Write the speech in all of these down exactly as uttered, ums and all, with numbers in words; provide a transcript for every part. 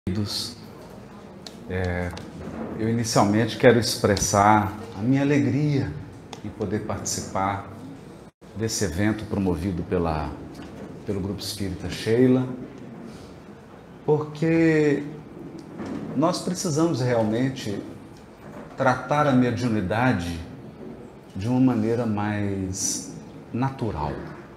Queridos, é, eu inicialmente quero expressar a minha alegria em poder participar desse evento promovido pela, pelo Grupo Espírita Sheila, porque nós precisamos realmente tratar a mediunidade de uma maneira mais natural,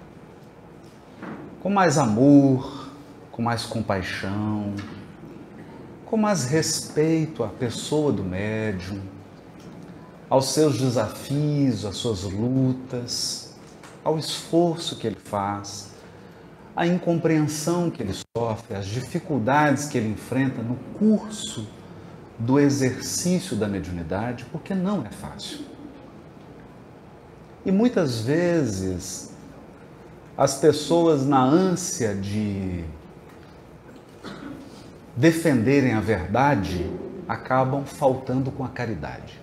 com mais amor, com mais compaixão, com mais respeito à pessoa do médium, aos seus desafios, às suas lutas, ao esforço que ele faz, à incompreensão que ele sofre, às dificuldades que ele enfrenta no curso do exercício da mediunidade, porque não é fácil. E muitas vezes as pessoas, na ânsia de defenderem a verdade, acabam faltando com a caridade.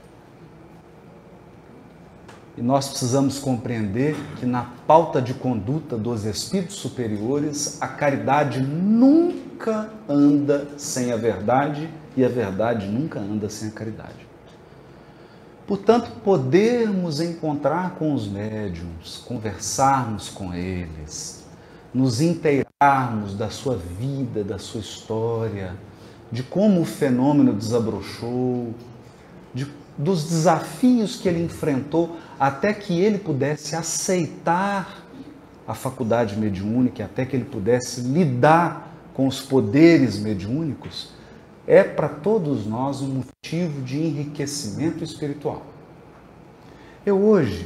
E nós precisamos compreender que na pauta de conduta dos espíritos superiores, a caridade nunca anda sem a verdade e a verdade nunca anda sem a caridade. Portanto, podermos encontrar com os médiuns, conversarmos com eles, nos inteirarmos da sua vida, da sua história, de como o fenômeno desabrochou, de, dos desafios que ele enfrentou até que ele pudesse aceitar a faculdade mediúnica, até que ele pudesse lidar com os poderes mediúnicos, é para todos nós um motivo de enriquecimento espiritual. Eu hoje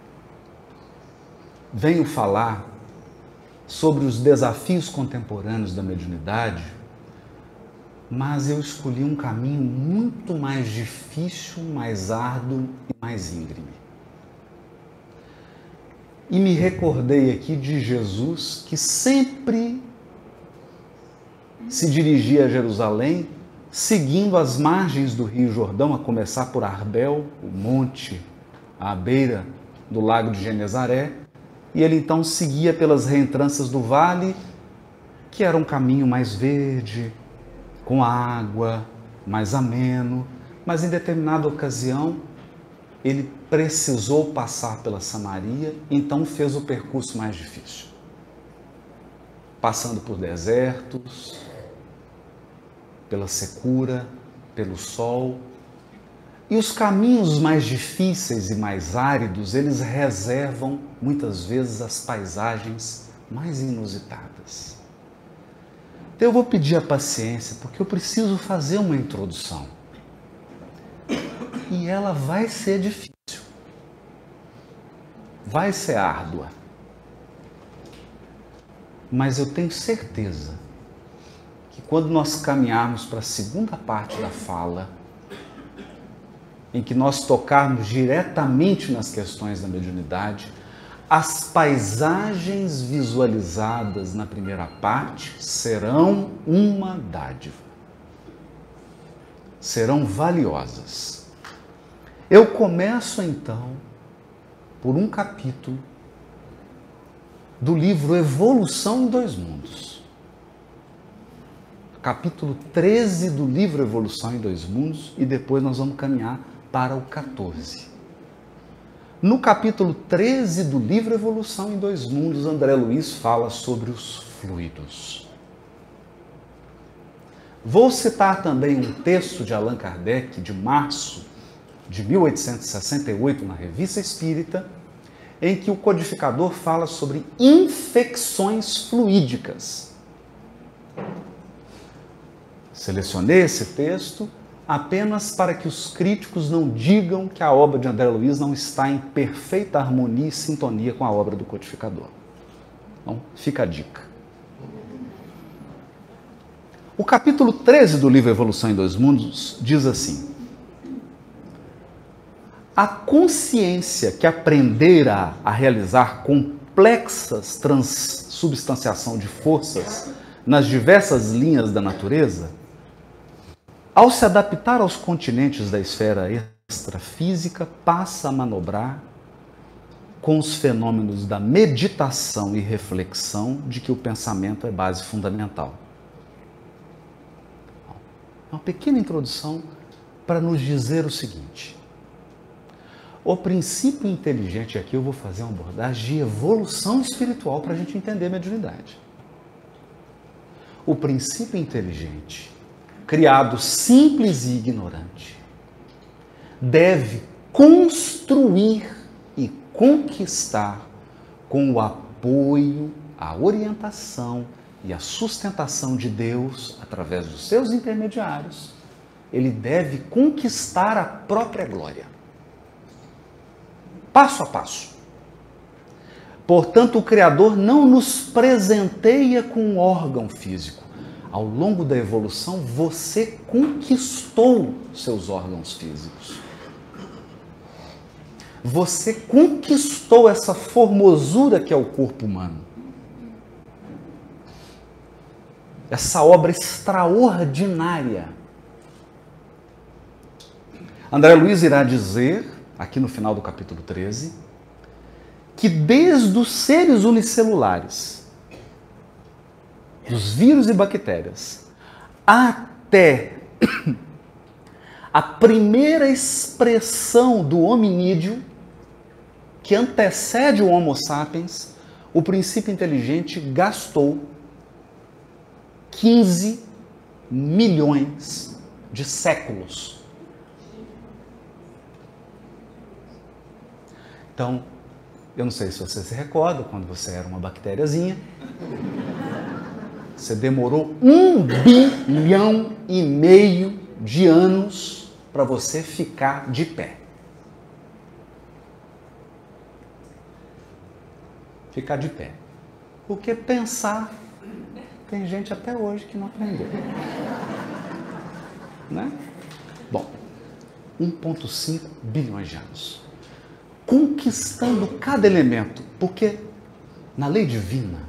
venho falar sobre os desafios contemporâneos da mediunidade, mas eu escolhi um caminho muito mais difícil, mais árduo e mais íngreme. E me recordei aqui de Jesus, que sempre se dirigia a Jerusalém, seguindo as margens do Rio Jordão, a começar por Arbel, o monte à beira do lago de Genezaré, e ele então seguia pelas reentrâncias do vale, que era um caminho mais verde, com água, mais ameno, mas em determinada ocasião ele precisou passar pela Samaria, então fez o percurso mais difícil, passando por desertos, pela secura, pelo sol. E os caminhos mais difíceis e mais áridos, eles reservam muitas vezes as paisagens mais inusitadas. Então eu vou pedir a paciência, porque eu preciso fazer uma introdução. E ela vai ser difícil. Vai ser árdua. Mas eu tenho certeza que quando nós caminharmos para a segunda parte da fala, em que nós tocarmos diretamente nas questões da mediunidade, as paisagens visualizadas na primeira parte serão uma dádiva. Serão valiosas. Eu começo então por um capítulo do livro Evolução em Dois Mundos. Capítulo treze do livro Evolução em Dois Mundos, e depois nós vamos caminhar para o quatorze. No capítulo treze do livro Evolução em Dois Mundos, André Luiz fala sobre os fluidos. Vou citar também um texto de Allan Kardec, de março de mil oitocentos e sessenta e oito, na Revista Espírita, em que o codificador fala sobre infecções fluídicas. Selecionei esse texto apenas para que os críticos não digam que a obra de André Luiz não está em perfeita harmonia e sintonia com a obra do codificador. Então, fica a dica. O capítulo treze do livro Evolução em Dois Mundos diz assim: a consciência que aprendera a realizar complexas transubstanciação de forças nas diversas linhas da natureza, ao se adaptar aos continentes da esfera extrafísica, passa a manobrar com os fenômenos da meditação e reflexão de que o pensamento é base fundamental. uma pequena introdução para nos dizer o seguinte. O princípio inteligente, aqui eu vou fazer uma abordagem de evolução espiritual para a gente entender a mediunidade. O princípio inteligente, criado simples e ignorante, deve construir e conquistar com o apoio, a orientação e a sustentação de Deus através dos seus intermediários. Ele deve conquistar a própria glória. Passo a passo. Portanto, o Criador não nos presenteia com um órgão físico. Ao longo da evolução, você conquistou seus órgãos físicos. Você conquistou essa formosura que é o corpo humano. Essa obra extraordinária. André Luiz irá dizer, aqui no final do capítulo treze, que desde os seres unicelulares, dos vírus e bactérias, até a primeira expressão do hominídeo, que antecede o Homo sapiens, o princípio inteligente gastou quinze milhões de séculos. Então, eu não sei se você se recorda, quando você era uma bactériazinha, você demorou um bilhão e meio de anos para você ficar de pé. Ficar de pé. Porque pensar, tem gente até hoje que não aprendeu. Né? Bom, um vírgula cinco bilhões de anos. Conquistando cada elemento, porque na lei divina,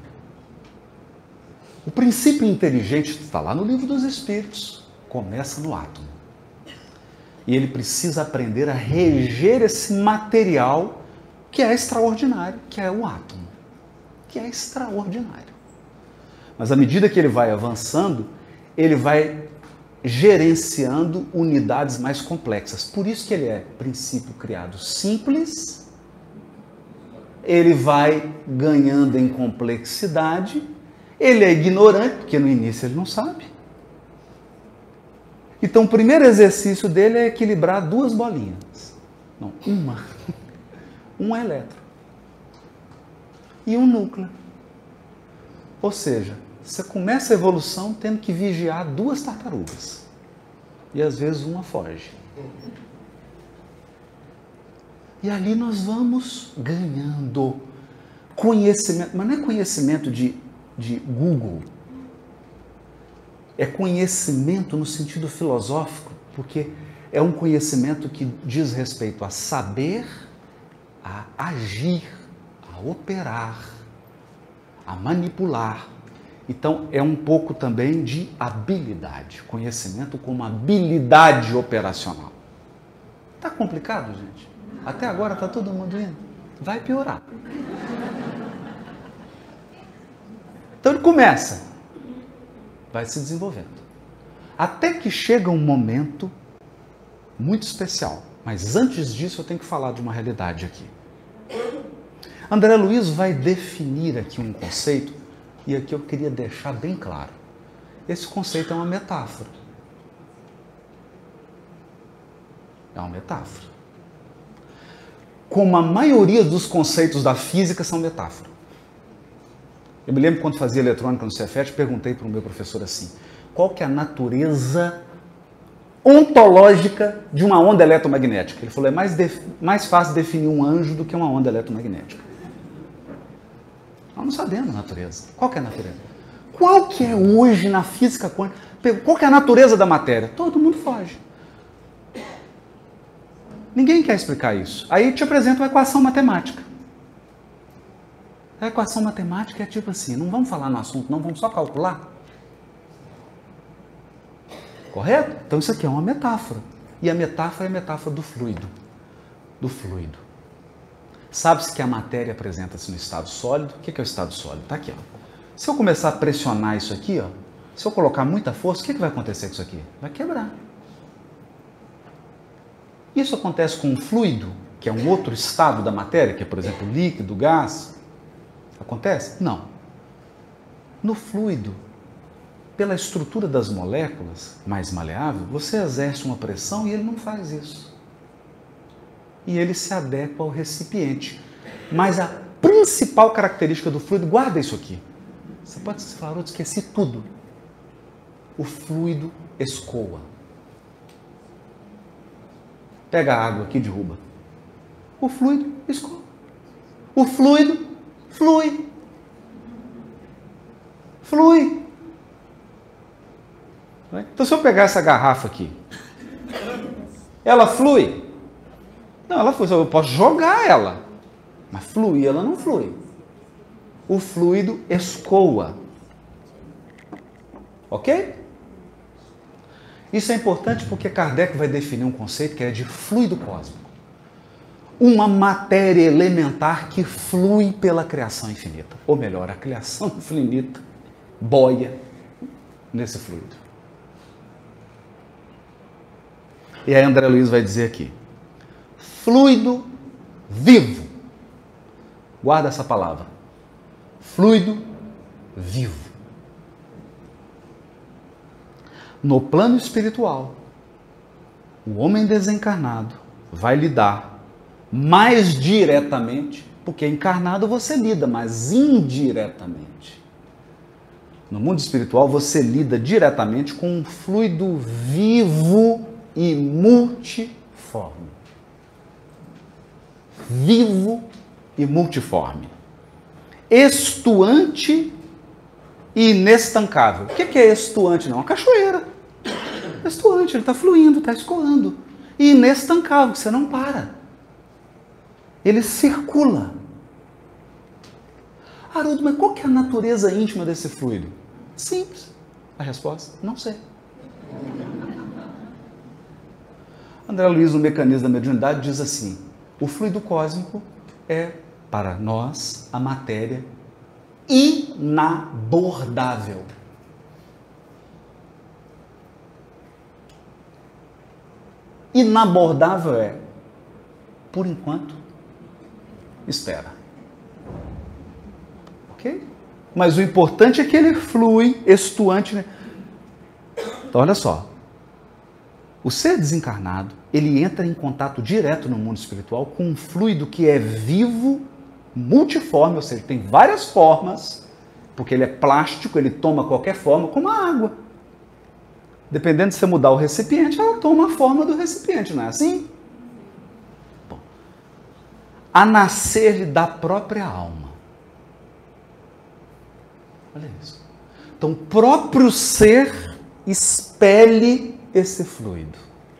o princípio inteligente está lá no livro dos Espíritos, começa no átomo. E ele precisa aprender a reger esse material que é extraordinário, que é o átomo, que é extraordinário. Mas à medida que ele vai avançando, ele vai gerenciando unidades mais complexas. Por isso que ele é princípio criado simples, ele vai ganhando em complexidade, ele é ignorante, porque no início ele não sabe. Então o primeiro exercício dele é equilibrar duas bolinhas. Não, uma. Um elétron. E um núcleo. Ou seja, você começa a evolução tendo que vigiar duas tartarugas. E às vezes uma foge. E ali nós vamos ganhando conhecimento. Mas não é conhecimento de, de Google. É conhecimento no sentido filosófico. Porque é um conhecimento que diz respeito a saber, a agir, a operar, a manipular. Então, é um pouco também de habilidade, conhecimento como habilidade operacional. Tá complicado, gente? Até agora tá todo mundo indo? Vai piorar. Então ele começa, vai se desenvolvendo. Até que chega um momento muito especial. Mas antes disso eu tenho que falar de uma realidade aqui. André Luiz vai definir aqui um conceito. E aqui eu queria deixar bem claro. Esse conceito é uma metáfora. É uma metáfora. Como a maioria dos conceitos da física são metáfora. Eu me lembro quando fazia eletrônica no Cefet, perguntei para o meu professor assim, qual que é a natureza ontológica de uma onda eletromagnética? Ele falou, é mais, def... mais fácil definir um anjo do que uma onda eletromagnética. Nós não sabemos a natureza. Qual que é a natureza? Qual que é hoje na física quântica? Qual que é a natureza da matéria? Todo mundo foge. Ninguém quer explicar isso. Aí te apresento uma equação matemática. A equação matemática é tipo assim, não vamos falar no assunto, não, vamos só calcular. Correto? Então isso aqui é uma metáfora. E a metáfora é a metáfora do fluido. Do fluido. Sabe-se que a matéria apresenta-se no estado sólido. O que é o estado sólido? Está aqui. Ó. Se eu começar a pressionar isso aqui, ó, Se eu colocar muita força, o que, que vai acontecer com isso aqui? Vai quebrar. Isso acontece com um fluido, que é um outro estado da matéria, que é, por exemplo, líquido, gás. Acontece? Não. No fluido, pela estrutura das moléculas, mais maleável, você exerce uma pressão e ele não faz isso. E ele se adequa ao recipiente. Mas a principal característica do fluido, guarda isso aqui. Você pode falar, eu esqueci tudo. O fluido escoa. Pega a água aqui e derruba. O fluido escoa. O fluido flui. Flui. Então, se eu pegar essa garrafa aqui, ela flui? Não, ela flui. Eu posso jogar ela, mas fluir ela não flui. O fluido escoa. Ok? Isso é importante porque Kardec vai definir um conceito que é de fluido cósmico. Uma matéria elementar que flui pela criação infinita. Ou melhor, a criação infinita boia nesse fluido. E aí André Luiz vai dizer aqui, fluido vivo. Guarda essa palavra. Fluido vivo. No plano espiritual, o homem desencarnado vai lidar mais diretamente, porque encarnado você lida, mas indiretamente. No mundo espiritual você lida diretamente com um fluido vivo e multiforme. Vivo e multiforme. Estuante e inestancável. O que é estuante? Não, uma cachoeira. Estuante, ele está fluindo, está escoando. E inestancável, você não para. Ele circula. Haroldo, mas qual que é a natureza íntima desse fluido? Simples. A resposta, não sei. André Luiz, no Mecanismo da Mediunidade, diz assim, o fluido cósmico é, para nós, a matéria inabordável. Inabordável é, por enquanto, espera. Ok? Mas o importante é que ele flui, estuante. Né? Então, olha só. O ser desencarnado, ele entra em contato direto no mundo espiritual com um fluido que é vivo, multiforme, ou seja, tem várias formas, porque ele é plástico, ele toma qualquer forma, como a água. Dependendo de você mudar o recipiente, ela toma a forma do recipiente, não é assim? Bom, a nascer-lhe da própria alma. Olha isso. Então, o próprio ser expele esse fluido.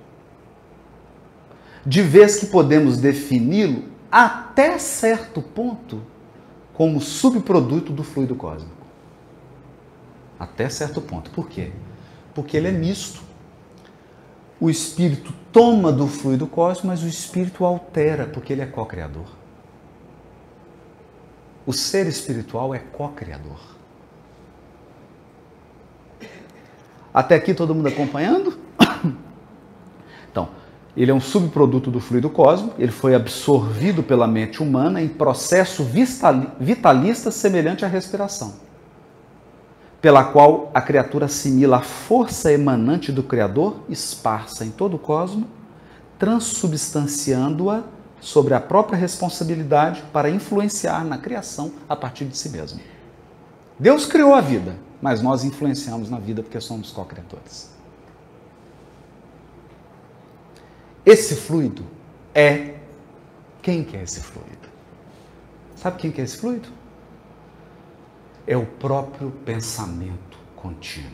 De vez que podemos defini-lo até certo ponto como subproduto do fluido cósmico. Até certo ponto. Por quê? Porque ele é misto. O espírito toma do fluido cósmico, mas o espírito altera, porque ele é co-criador. O ser espiritual é co-criador. Até aqui todo mundo acompanhando? Então, ele é um subproduto do fluido cósmico, ele foi absorvido pela mente humana em processo vitalista semelhante à respiração, pela qual a criatura assimila a força emanante do Criador, esparsa em todo o cosmos, transubstanciando-a sobre a própria responsabilidade para influenciar na criação a partir de si mesmo. Deus criou a vida, mas nós influenciamos na vida porque somos co-criadores. Esse fluido é... Quem que é esse fluido? Sabe quem que é esse fluido? É o próprio pensamento contínuo.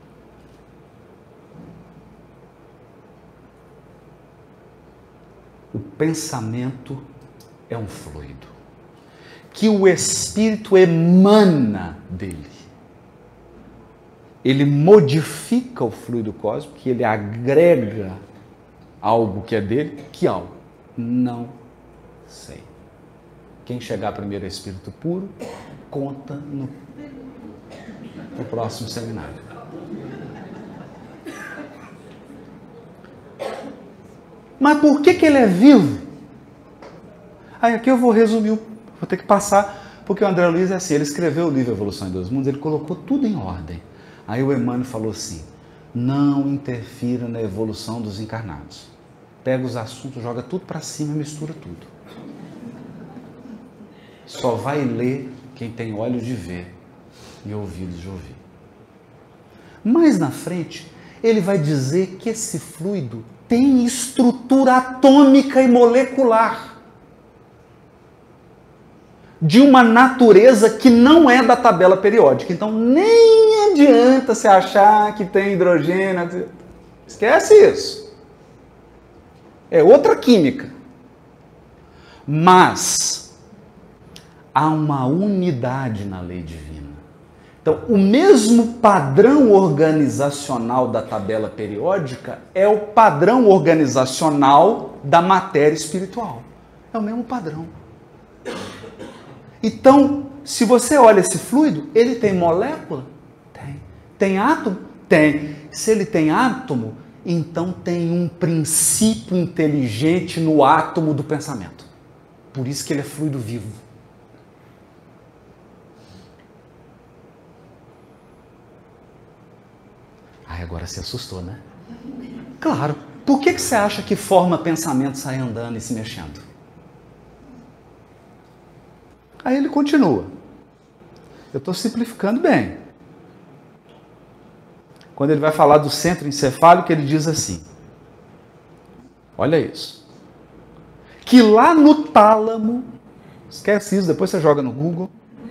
O pensamento é um fluido que o espírito emana dele. Ele modifica o fluido cósmico, que ele agrega algo que é dele. Que algo? Não sei. Quem chegar primeiro é espírito puro, conta no, no próximo seminário. Mas por que, que ele é vivo? Aí aqui eu vou resumir, vou ter que passar, porque o André Luiz é assim, ele escreveu o livro Evolução em Dois Mundos, ele colocou tudo em ordem. Aí o Emmanuel falou assim, não interfira na evolução dos encarnados. Pega os assuntos, joga tudo para cima e mistura tudo. Só vai ler quem tem olhos de ver e ouvidos de ouvir. Mais na frente, ele vai dizer que esse fluido tem estrutura atômica e molecular de uma natureza que não é da tabela periódica. Então, nem adianta você achar que tem hidrogênio. Esquece isso. É outra química. Mas há uma unidade na lei divina. Então, o mesmo padrão organizacional da tabela periódica é o padrão organizacional da matéria espiritual. É o mesmo padrão. Então, se você olha esse fluido, ele tem molécula? Tem. Tem átomo? Tem. Se ele tem átomo, então tem um princípio inteligente no átomo do pensamento. Por isso que ele é fluido vivo. Ai, agora se assustou, né? Claro. Por que, que você acha que forma pensamento, sai andando e se mexendo? Aí ele continua. Eu estou simplificando bem. Quando ele vai falar do centro encefálico, ele diz assim. Olha isso. Que lá no tálamo, esquece isso, depois você joga no Google.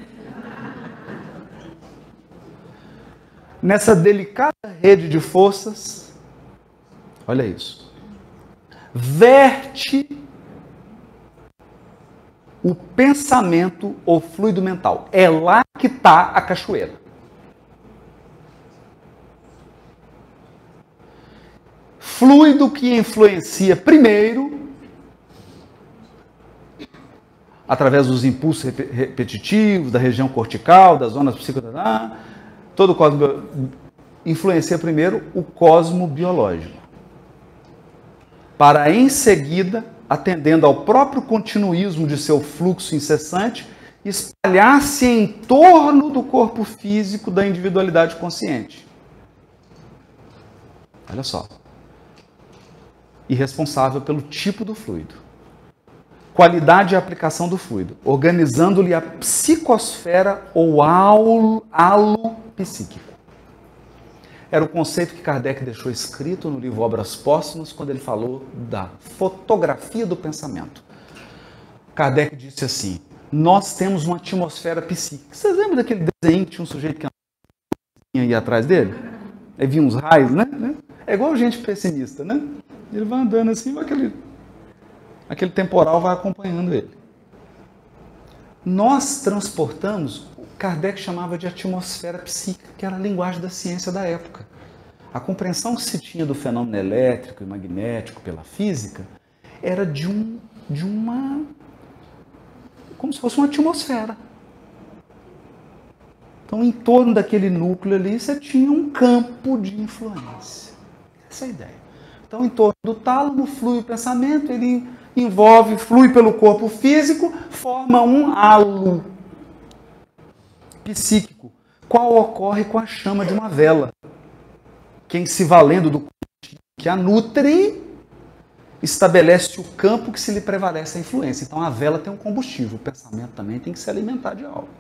Nessa delicada rede de forças, olha isso, verte o pensamento ou fluido mental. É lá que está a cachoeira. Fluido que influencia primeiro, através dos impulsos repetitivos, da região cortical, das zonas psicomotoras, todo o cosmo influencia primeiro o cosmo biológico, para em seguida, atendendo ao próprio continuismo de seu fluxo incessante, espalhar-se em torno do corpo físico da individualidade consciente. Olha só. E responsável pelo tipo do fluido. Qualidade e aplicação do fluido, organizando-lhe a psicosfera ou halo, halo psíquico. Era o conceito que Kardec deixou escrito no livro Obras Póstumas, quando ele falou da fotografia do pensamento. Kardec disse assim, nós temos uma atmosfera psíquica. Vocês lembram daquele desenho que tinha um sujeito que ia atrás dele? Aí vinha uns raios, né? É igual gente pessimista, né? Ele vai andando assim, aquele, aquele temporal vai acompanhando ele. Nós transportamos, Kardec chamava de atmosfera psíquica, que era a linguagem da ciência da época. A compreensão que se tinha do fenômeno elétrico e magnético pela física era de, um, de uma... como se fosse uma atmosfera. Então, em torno daquele núcleo ali, você tinha um campo de influência. Essa é a ideia. Então, em torno do tálamo, flui o pensamento, ele envolve, flui pelo corpo físico, forma um halo psíquico, qual ocorre com a chama de uma vela. Quem, se valendo do que a nutre, estabelece o campo que se lhe prevalece a influência. Então, a vela tem um combustível, o pensamento também tem que se alimentar de algo.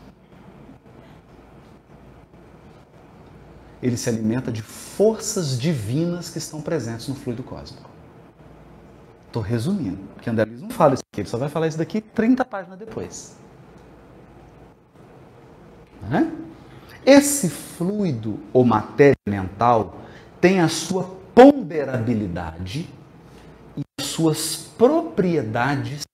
Ele se alimenta de forças divinas que estão presentes no fluido cósmico. Estou resumindo, porque André Luiz não fala isso aqui, ele só vai falar isso daqui trinta páginas depois. Né? Esse fluido ou matéria mental tem a sua ponderabilidade e as suas propriedades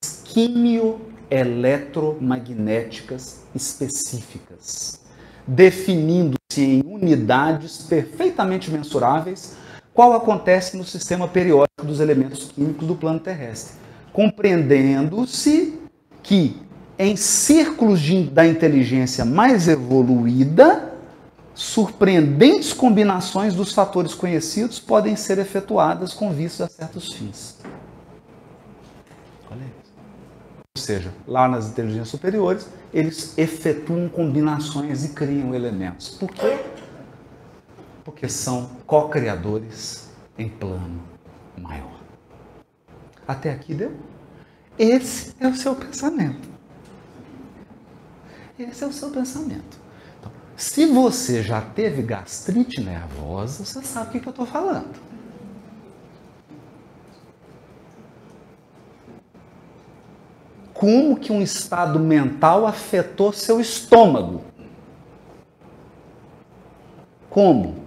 quimio-eletromagnéticas específicas, definindo-se em unidades perfeitamente mensuráveis, qual acontece no sistema periódico dos elementos químicos do plano terrestre, compreendendo-se que em círculos de, da inteligência mais evoluída, surpreendentes combinações dos fatores conhecidos podem ser efetuadas com vista a certos fins. seja, lá nas inteligências superiores, eles efetuam combinações e criam elementos. Por quê? Porque são co-criadores em plano maior. Até aqui deu? Esse é o seu pensamento. Esse é o seu pensamento. Então, se você já teve gastrite nervosa, você sabe o que, que eu estou falando. Como que um estado mental afetou seu estômago? Como?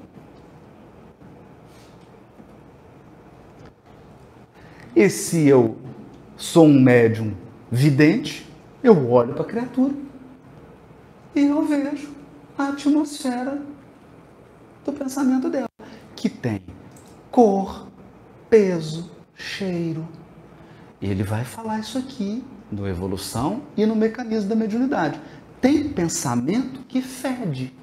E se eu sou um médium vidente, eu olho para a criatura e eu vejo a atmosfera do pensamento dela, que tem cor, peso, cheiro. Ele vai falar isso aqui no Evolução e no Mecanismo da Mediunidade. Tem pensamento que fede.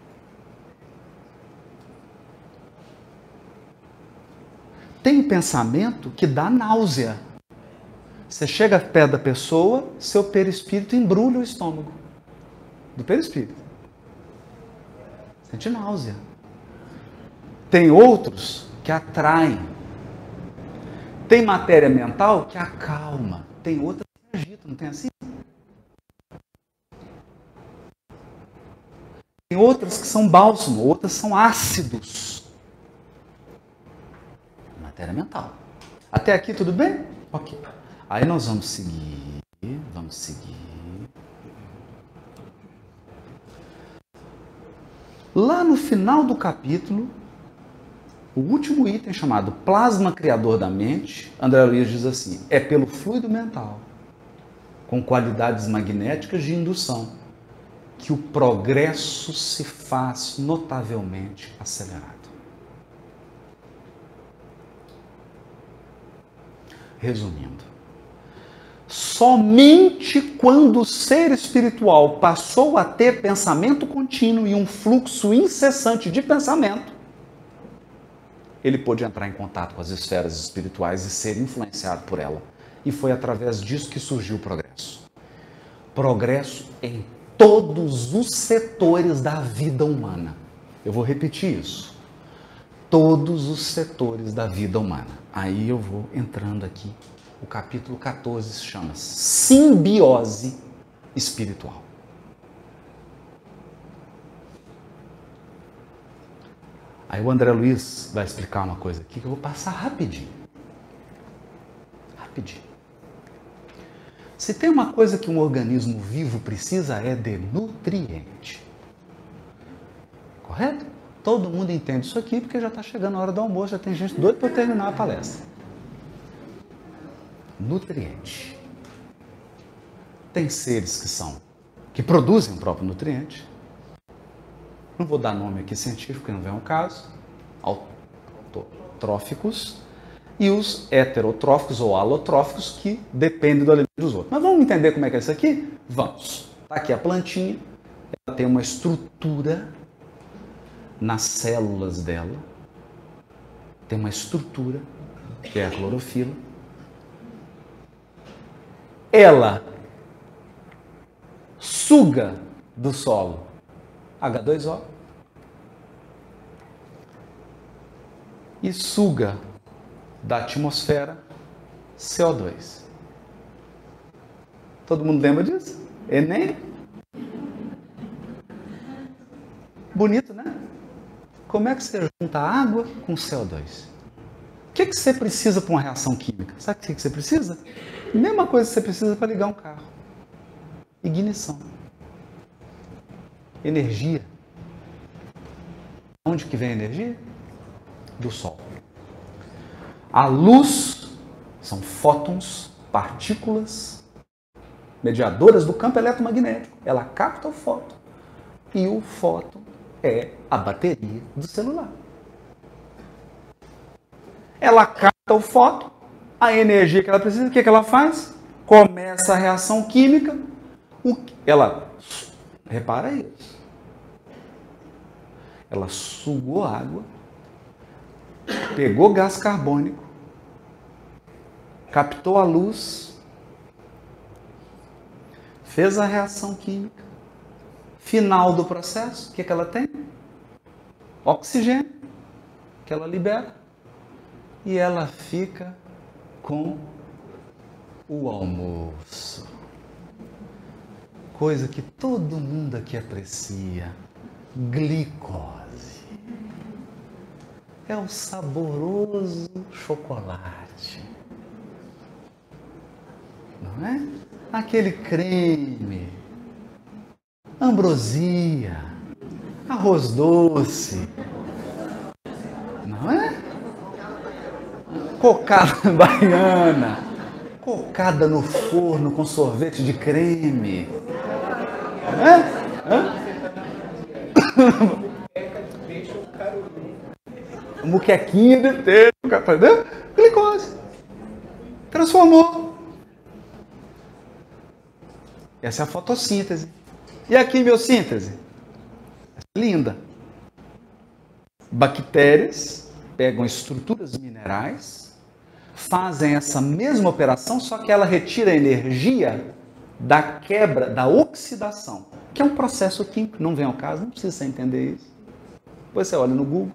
Tem pensamento que dá náusea. Você chega perto da pessoa, seu perispírito embrulha o estômago. Do perispírito. Sente náusea. Tem outros que atraem. Tem matéria mental que acalma. Tem outras que agitam, não tem assim? Tem outras que são bálsamo, outras são ácidos. Matéria mental. Até aqui tudo bem? Ok. Aí nós vamos seguir, vamos seguir. Lá no final do capítulo, o último item chamado Plasma Criador da Mente, André Luiz diz assim, é pelo fluido mental, com qualidades magnéticas de indução, que o progresso se faz notavelmente acelerado. Resumindo, somente quando o ser espiritual passou a ter pensamento contínuo e um fluxo incessante de pensamento, ele pôde entrar em contato com as esferas espirituais e ser influenciado por ela. E foi através disso que surgiu o progresso. Progresso em todos os setores da vida humana. Eu vou repetir isso. Todos os setores da vida humana. Aí eu vou entrando aqui. O capítulo quatorze se chama Simbiose Espiritual. Aí o André Luiz vai explicar uma coisa aqui que eu vou passar rapidinho. Rapidinho. Se tem uma coisa que um organismo vivo precisa é de nutriente. Correto? Todo mundo entende isso aqui porque já está chegando a hora do almoço, já tem gente doida para terminar a palestra. Nutriente. Tem seres que são, que produzem o próprio nutriente. Não vou dar nome aqui científico, que não vem ao caso. Autotróficos. E os heterotróficos ou alotróficos, que dependem do alimento dos outros. Mas vamos entender como é que é isso aqui? Vamos. Está aqui a plantinha. Ela tem uma estrutura nas células dela. Tem uma estrutura, que é a clorofila. Ela suga do solo H dois O e suga da atmosfera C O dois. Todo mundo lembra disso? Enem? Bonito, né? Como é que você junta água com C O dois? O que, que você precisa para uma reação química? Sabe o que, que você precisa? A mesma coisa que você precisa para ligar um carro. Ignição. Energia. Onde que vem a energia? Do Sol. A luz são fótons, partículas mediadoras do campo eletromagnético. Ela capta o fóton. E o fóton é a bateria do celular. Ela capta o fóton, a energia que ela precisa, o que, que ela faz? Começa a reação química. O que, ela, repara isso. Ela sugou água, pegou gás carbônico, captou a luz fez a reação química, final do processo, o que, que ela tem? Oxigênio, que ela libera, e ela fica com o almoço. Coisa que todo mundo aqui aprecia, glicose. É o saboroso chocolate. Não é? Aquele creme, ambrosia, arroz doce, não é? Cocada baiana, cocada no forno com sorvete de creme, não é? Hã? Muquequinha de ter, entendeu? Glicose. Transformou. Essa é a fotossíntese. E a quimiossíntese? Linda. Bactérias pegam estruturas minerais, fazem essa mesma operação, só que ela retira a energia da quebra, da oxidação, que é um processo químico. Não vem ao caso, não precisa você entender isso. Depois você olha no Google.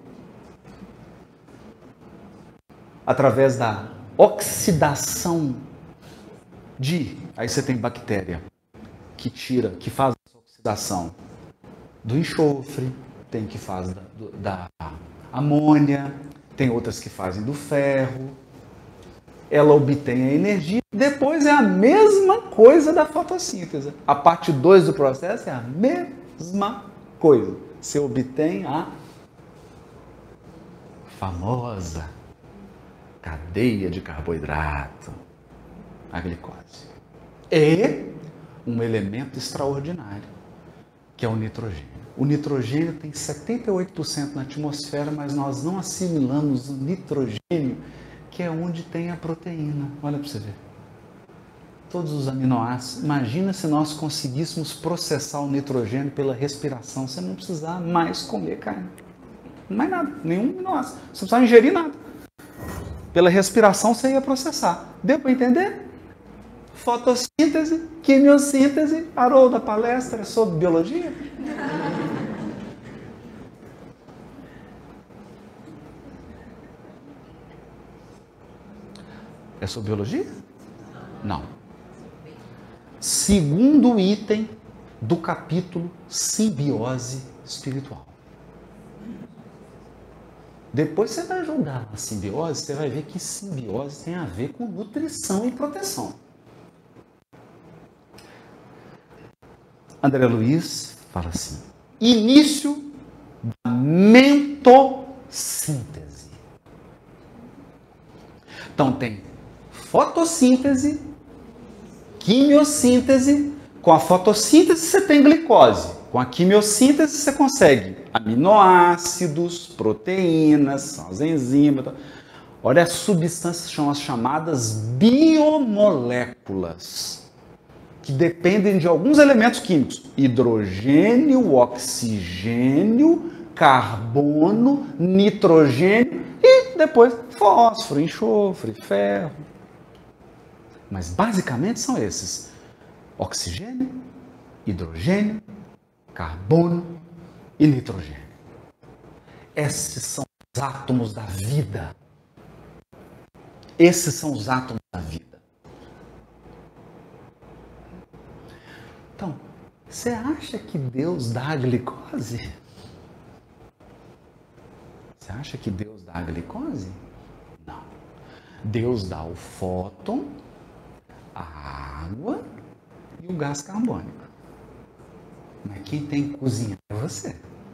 Através da oxidação de... Aí você tem bactéria que tira, que faz essa oxidação do enxofre, tem que faz da, do, da amônia, tem outras que fazem do ferro. Ela obtém a energia, depois é a mesma coisa da fotossíntese. A parte dois do processo é a mesma coisa. Você obtém a famosa cadeia de carboidrato, a glicose. E um elemento extraordinário, que é o nitrogênio. O nitrogênio tem setenta e oito por cento na atmosfera, mas nós não assimilamos o nitrogênio, que é onde tem a proteína. Olha para você ver. Todos os aminoácidos. Imagina se nós conseguíssemos processar o nitrogênio pela respiração, você não precisar mais comer carne. Mais nada, nenhum aminoácido. Você não precisava ingerir nada. Pela respiração você ia processar. Deu para entender? Fotossíntese, quimiossíntese, parou da palestra sobre biologia? É sobre biologia? Não. Segundo item do capítulo Simbiose Espiritual. Depois você vai julgar a simbiose, você vai ver que simbiose tem a ver com nutrição e proteção. André Luiz fala assim: início da mentossíntese. Então tem fotossíntese, quimiossíntese. Com a fotossíntese você tem glicose. Com a quimiossíntese você consegue aminoácidos, proteínas, são as enzimas. Olha, as substâncias são as chamadas biomoléculas, que dependem de alguns elementos químicos: hidrogênio, oxigênio, carbono, nitrogênio e depois fósforo, enxofre, ferro. Mas basicamente são esses: oxigênio, hidrogênio, carbono e nitrogênio. Esses são os átomos da vida. Esses são os átomos da vida. Então, você acha que Deus dá a glicose? Você acha que Deus dá a glicose? Não. Deus dá o fóton, a água e o gás carbônico. Mas quem tem que cozinhar é você.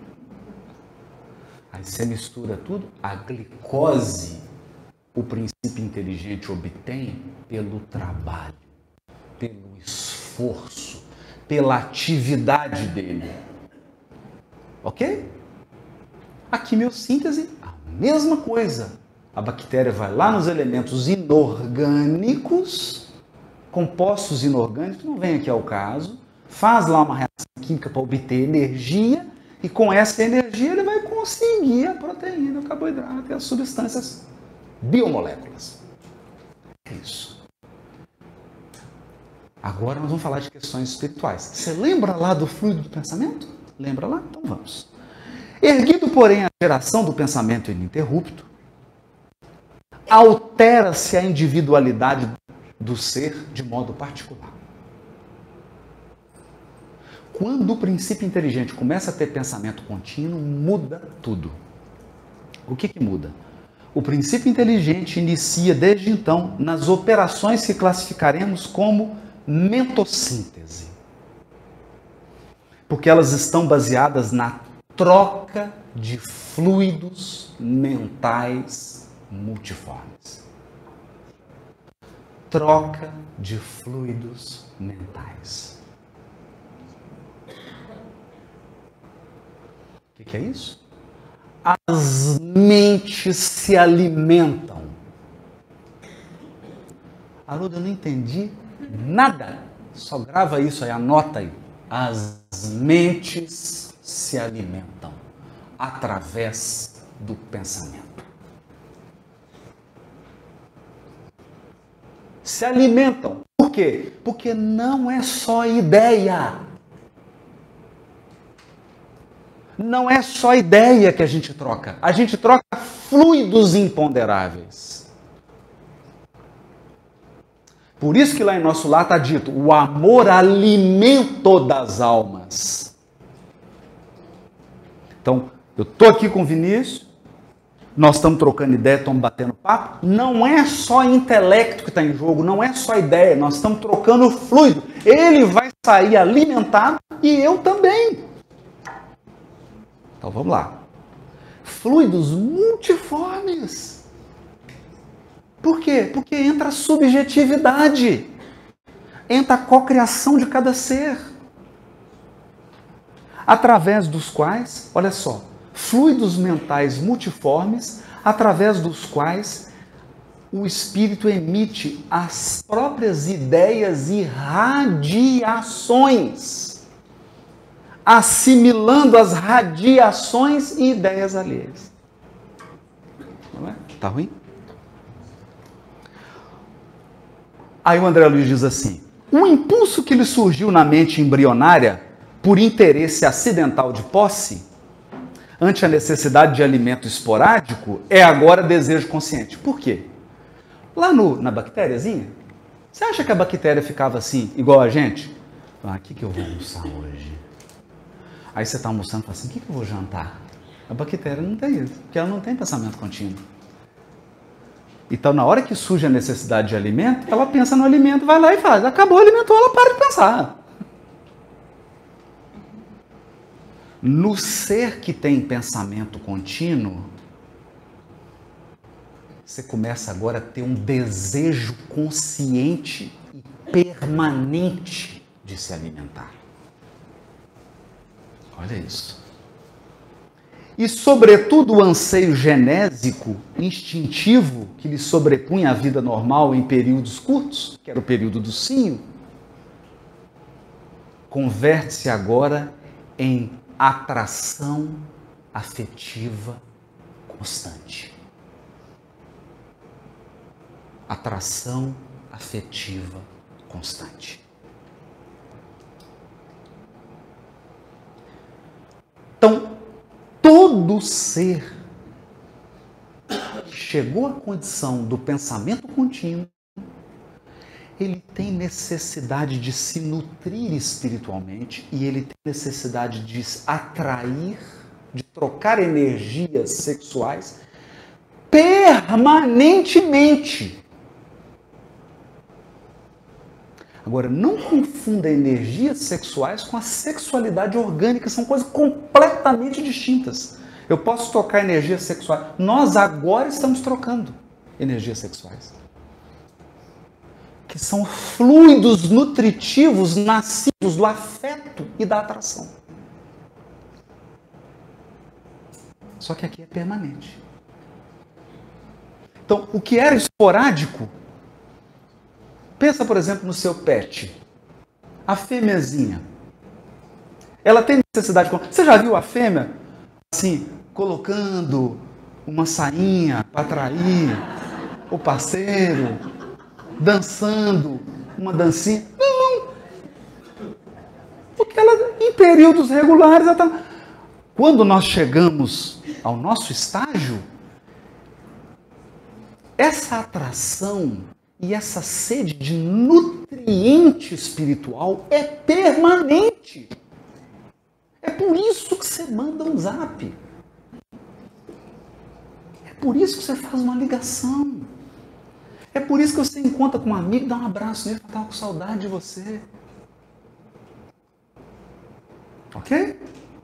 Aí você mistura tudo. A glicose, o princípio inteligente obtém pelo trabalho, pelo esforço, pela atividade dele. Ok? A quimiossíntese, a mesma coisa. A bactéria vai lá nos elementos inorgânicos, compostos inorgânicos, não vem aqui ao caso, faz lá uma reação química para obter energia, e com essa energia ele vai conseguir a proteína, o carboidrato e as substâncias biomoléculas. É isso. Agora nós vamos falar de questões espirituais. Você lembra lá do fluido do pensamento? Lembra lá? Então vamos. Erguido, porém, a geração do pensamento ininterrupto, altera-se a individualidade do ser de modo particular. Quando o princípio inteligente começa a ter pensamento contínuo, muda tudo. O que que muda? O princípio inteligente inicia desde então nas operações que classificaremos como mentossíntese. Porque elas estão baseadas na troca de fluidos mentais multiformes. Troca de fluidos mentais. O que, que é isso? As mentes se alimentam. Haroldo, eu não entendi nada. Só grava isso aí, anota aí. As mentes se alimentam através do pensamento. Se alimentam. Por quê? Porque não é só ideia. Não é só ideia que a gente troca. A gente troca fluidos imponderáveis. Por isso que lá em nosso lar está dito, o amor alimento das almas. Então, eu estou aqui com o Vinícius, nós estamos trocando ideia, estamos batendo papo. Não é só intelecto que está em jogo, não é só ideia, nós estamos trocando fluido. Ele vai sair alimentado e eu também. Então vamos lá. Fluidos multiformes. Por quê? Porque entra a subjetividade. Entra a cocriação de cada ser. Através dos quais, olha só, fluidos mentais multiformes, através dos quais o espírito emite as próprias ideias e radiações, assimilando as radiações e ideias alheias. Não é? Tá ruim? Aí o André Luiz diz assim, o impulso que lhe surgiu na mente embrionária por interesse acidental de posse, ante a necessidade de alimento esporádico, é agora desejo consciente. Por quê? Lá no, na bactériazinha, você acha que a bactéria ficava assim, igual a gente? Ah, o que, que eu vou almoçar hoje? Aí você está almoçando e fala assim, o que, que eu vou jantar? A bactéria não tem isso, porque ela não tem pensamento contínuo. Então, na hora que surge a necessidade de alimento, ela pensa no alimento, vai lá e faz. Acabou o alimento, ela para de pensar. No ser que tem pensamento contínuo, você começa agora a ter um desejo consciente e permanente de se alimentar. Olha isso. E, sobretudo, o anseio genésico, instintivo, que lhe sobrepunha a vida normal em períodos curtos, que era o período do cio, converte-se agora em atração afetiva constante. Atração afetiva constante. Então, todo ser que chegou à condição do pensamento contínuo, ele tem necessidade de se nutrir espiritualmente e ele tem necessidade de atrair, de trocar energias sexuais permanentemente. Agora, não confunda energias sexuais com a sexualidade orgânica, são coisas completamente distintas. Eu posso trocar energias sexuais. Nós agora estamos trocando energias sexuais, que são fluidos nutritivos nascidos do afeto e da atração. Só que aqui é permanente. Então, o que era esporádico, pensa, por exemplo, no seu pet. A fêmeazinha. Ela tem necessidade... Você já viu a fêmea, assim, colocando uma sainha para atrair o parceiro, dançando uma dancinha? Não, períodos regulares. Quando nós chegamos ao nosso estágio, essa atração e essa sede de nutriente espiritual é permanente. É por isso que você manda um zap. É por isso que você faz uma ligação. É por isso que você encontra com um amigo, dá um abraço nele, fala, com saudade de você. Ok?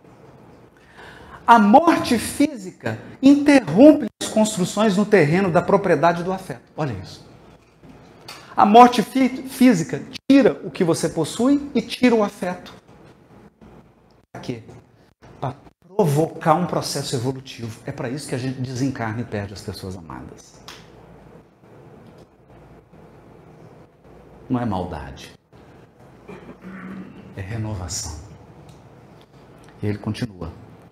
A morte física interrompe as construções no terreno da propriedade do afeto. Olha isso. A morte fí- física tira o que você possui e tira o afeto. Para quê? Para provocar um processo evolutivo. É para isso que a gente desencarna e perde as pessoas amadas. Não é maldade. É renovação. E ele continua.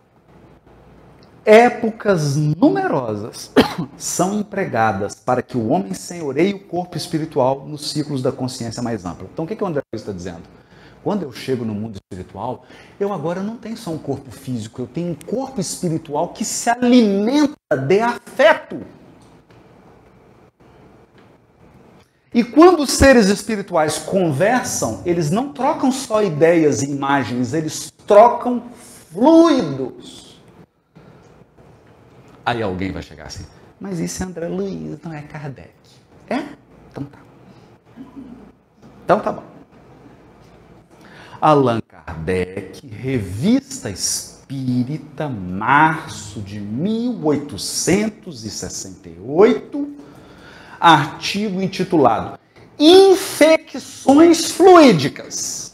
Épocas numerosas são empregadas para que o homem senhoreie o corpo espiritual nos ciclos da consciência mais ampla. Então, o que, que o André Luiz está dizendo? Quando eu chego no mundo espiritual, eu agora não tenho só um corpo físico, eu tenho um corpo espiritual que se alimenta de afeto. E quando os seres espirituais conversam, eles não trocam só ideias e imagens, eles trocam fluidos. Aí alguém vai chegar assim, mas isso é André Luiz, não é Kardec. É? Então tá. Então tá bom. Allan Kardec, Revista Espírita, março de mil oitocentos e sessenta e oito, artigo intitulado Infecções Fluídicas.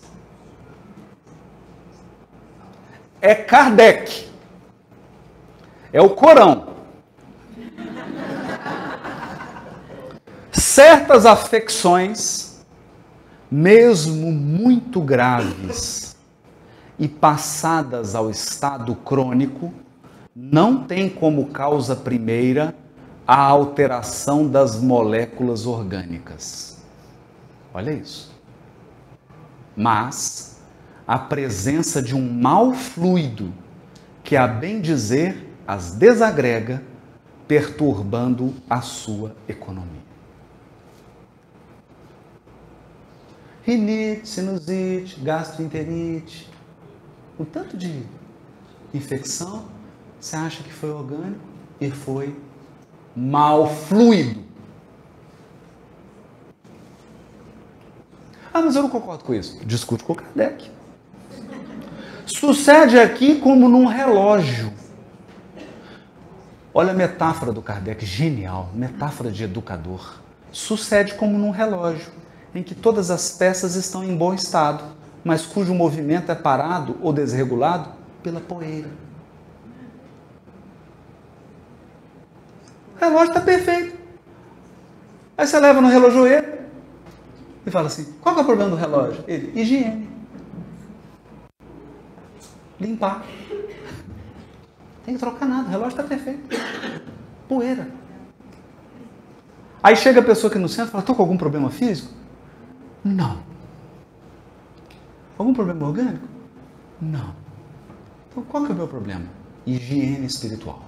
É Kardec. É o Corão. Certas afecções, mesmo muito graves e passadas ao estado crônico, não têm como causa primeira a alteração das moléculas orgânicas. Olha isso. Mas a presença de um mau fluido que, a bem dizer, as desagrega, perturbando a sua economia. Rinite, sinusite, gastroenterite, um tanto de infecção, você acha que foi orgânico e foi mau fluido. Ah, mas eu não concordo com isso. Discute com o Kardec. Sucede aqui como num relógio. Olha a metáfora do Kardec, genial, metáfora de educador. Sucede como num relógio, em que todas as peças estão em bom estado, mas cujo movimento é parado ou desregulado pela poeira. O relógio está perfeito. Aí você leva no relojoeiro e fala assim, qual que é o problema do relógio? Ele, higiene. Limpar. Tem que trocar nada, o relógio está perfeito. Poeira. Aí chega a pessoa aqui no centro e fala, estou com algum problema físico? Não. Algum problema orgânico? Não. Então qual que é o meu problema? Higiene espiritual.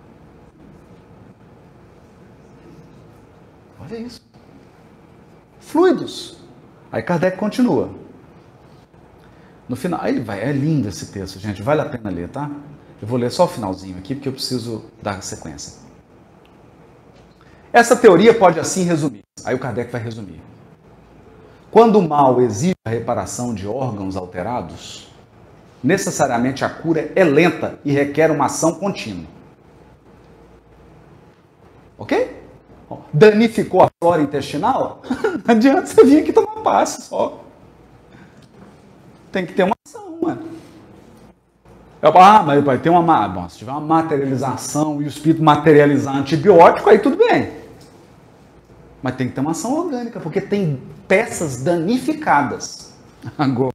Olha isso. Fluidos. Aí Kardec continua. No final, ele vai, é lindo esse texto, gente, vale a pena ler, tá? Eu vou ler só o finalzinho aqui, porque eu preciso dar sequência. Essa teoria pode assim resumir. Aí o Kardec vai resumir. Quando o mal exige a reparação de órgãos alterados, necessariamente a cura é lenta e requer uma ação contínua. Ok? Danificou a flora intestinal? Não adianta você vir aqui tomar passe só. Tem que ter uma ação, mano. Ah, mas vai ter uma... Bom, se tiver uma materialização e o espírito materializar antibiótico, aí tudo bem. Mas tem que ter uma ação orgânica, porque tem peças danificadas. Agora,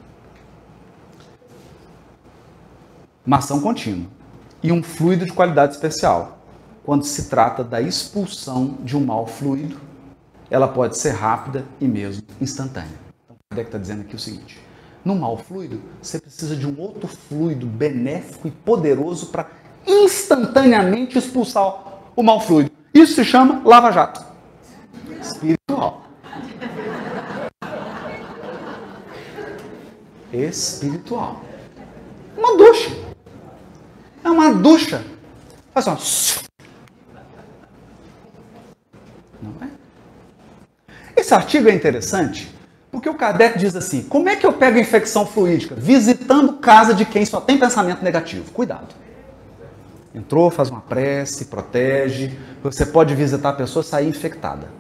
uma ação contínua e um fluido de qualidade especial. Quando se trata da expulsão de um mau fluido, ela pode ser rápida e mesmo instantânea. Então, o Kardec está dizendo aqui o seguinte, no mau fluido, você precisa de um outro fluido benéfico e poderoso para instantaneamente expulsar o mau fluido. Isso se chama lava-jato espiritual. Espiritual. Uma ducha. É uma ducha. Faz assim, não é? Esse artigo é interessante porque o Kardec diz assim: como é que eu pego infecção fluídica? Visitando casa de quem só tem pensamento negativo. Cuidado. Entrou, faz uma prece, protege. Você pode visitar a pessoa e sair infectada.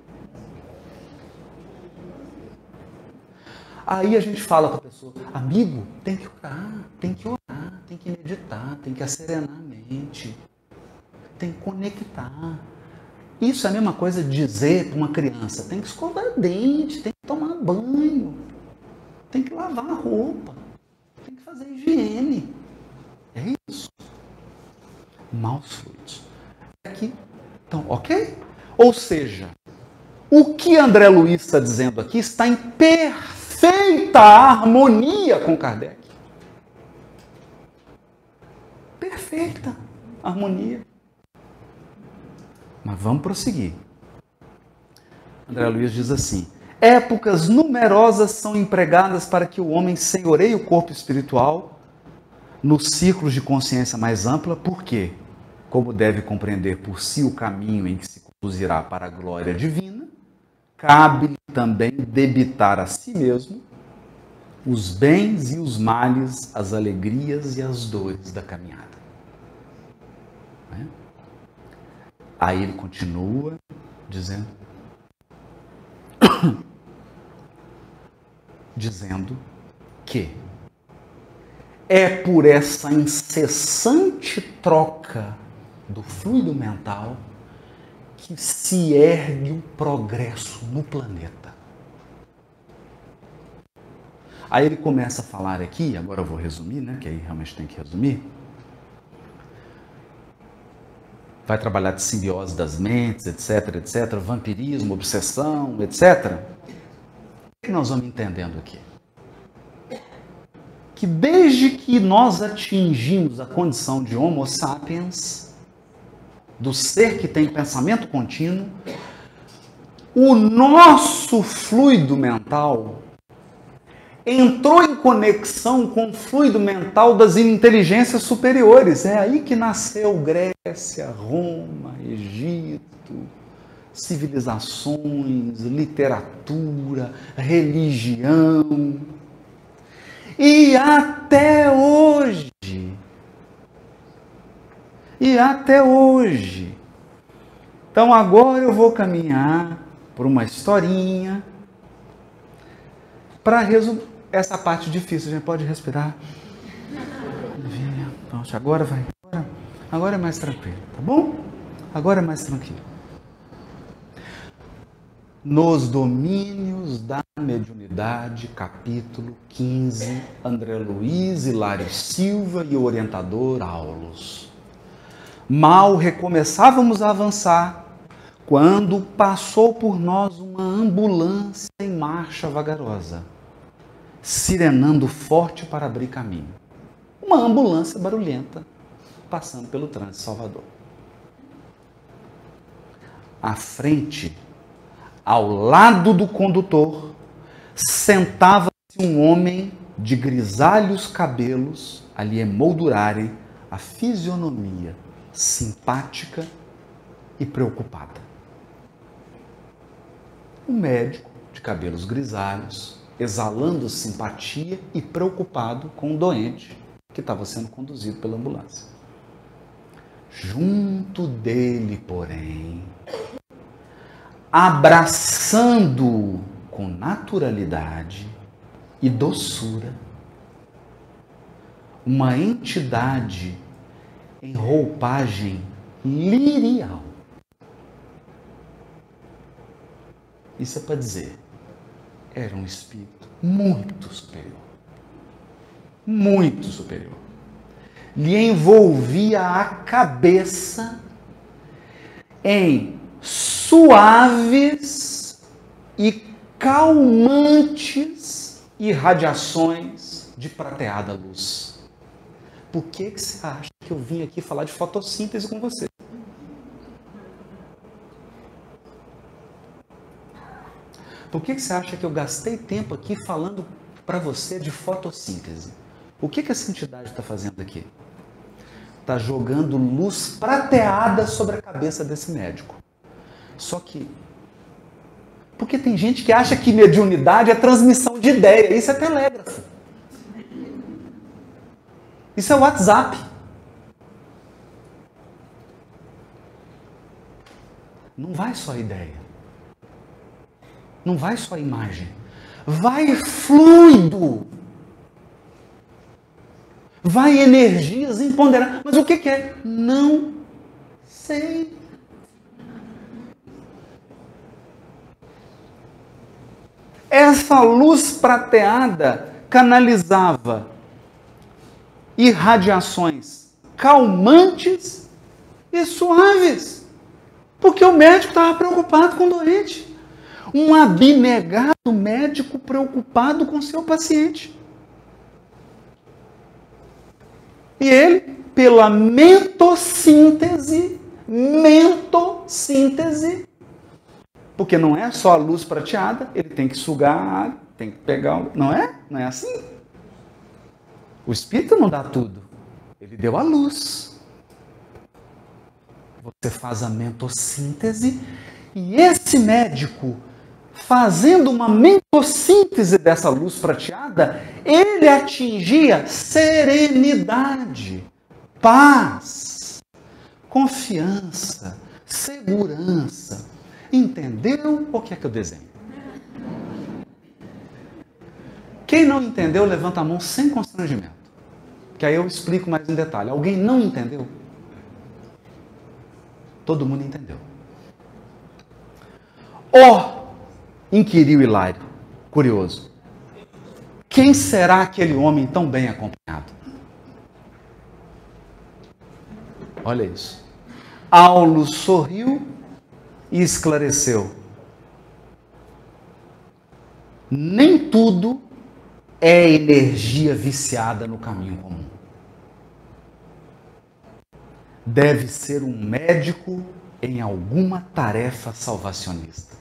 Aí a gente fala com a pessoa: amigo, tem que orar, tem que orar, tem que meditar, tem que acerenar a mente, tem que conectar. Isso é a mesma coisa de dizer para uma criança: tem que escovar dente, tem que tomar banho, tem que lavar a roupa, tem que fazer higiene. É isso. Maus fluidos. Aqui, então, ok? Ou seja, o que André Luiz está dizendo aqui está em perfeita harmonia com Kardec. Perfeita harmonia. Mas vamos prosseguir. André Luiz diz assim: épocas numerosas são empregadas para que o homem senhoreie o corpo espiritual nos círculos de consciência mais ampla, porque, como deve compreender por si o caminho em que se conduzirá para a glória divina, cabe-lhe também debitar a si mesmo os bens e os males, as alegrias e as dores da caminhada. Né? Aí ele continua dizendo, dizendo que é por essa incessante troca do fluido mental que se ergue o progresso no planeta. Aí ele começa a falar aqui, agora eu vou resumir, né, que aí realmente tem que resumir. Vai trabalhar de simbiose das mentes, etc, etc, vampirismo, obsessão, etcétera. O que nós vamos entendendo aqui? Que desde que nós atingimos a condição de Homo sapiens, do ser que tem pensamento contínuo, o nosso fluido mental entrou em conexão com o fluido mental das inteligências superiores. É aí que nasceu Grécia, Roma, Egito, civilizações, literatura, religião. E até hoje, e até hoje. Então agora eu vou caminhar por uma historinha para resumir essa parte difícil. A gente pode respirar. Pronto, agora vai. Agora, agora é mais tranquilo, tá bom? Agora é mais tranquilo. Nos domínios da mediunidade, capítulo quinze, André Luiz, Hilário Silva e o orientador Aulos. Mal recomeçávamos a avançar, quando passou por nós uma ambulância em marcha vagarosa, sirenando forte para abrir caminho. Uma ambulância barulhenta, passando pelo trânsito de Salvador. À frente, ao lado do condutor, sentava-se um homem de grisalhos cabelos a lhe emoldurarem a fisionomia simpática e preocupada. Um médico de cabelos grisalhos, exalando simpatia e preocupado com o doente que estava sendo conduzido pela ambulância. Junto dele, porém, abraçando-o com naturalidade e doçura, uma entidade em roupagem lirial. Isso é para dizer, era um espírito muito superior. Muito superior. Lhe envolvia a cabeça em suaves e calmantes irradiações de prateada luz. Por que que você acha que eu vim aqui falar de fotossíntese com você? Por que que você acha que eu gastei tempo aqui falando para você de fotossíntese? O que que essa entidade está fazendo aqui? Está jogando luz prateada sobre a cabeça desse médico. Só que, porque tem gente que acha que mediunidade é transmissão de ideia. Isso é telégrafo. Isso é WhatsApp. Não vai só ideia. Não vai só imagem. Vai fluido. Vai energias imponderáveis. Mas o que que é? Não sei. Essa luz prateada canalizava irradiações calmantes e suaves. Porque o médico estava preocupado com o doente. Um abnegado médico preocupado com seu paciente. E ele, pela mentossíntese, mentossíntese, porque não é só a luz prateada, ele tem que sugar a água, tem que pegar, não é? Não é assim. O Espírito não dá tudo, ele deu a luz. Você faz a mentossíntese e esse médico, fazendo uma mentossíntese dessa luz prateada, ele atingia serenidade, paz, confiança, segurança. Entendeu ou quer que eu desenhe? Quem não entendeu, levanta a mão sem constrangimento. Que aí eu explico mais em detalhe. Alguém não entendeu? Todo mundo entendeu. Ó! Oh, inquiriu Hilário, curioso. Quem será aquele homem tão bem acompanhado? Olha isso. Aulo sorriu e esclareceu. Nem tudo é energia viciada no caminho comum. Deve ser um médico em alguma tarefa salvacionista.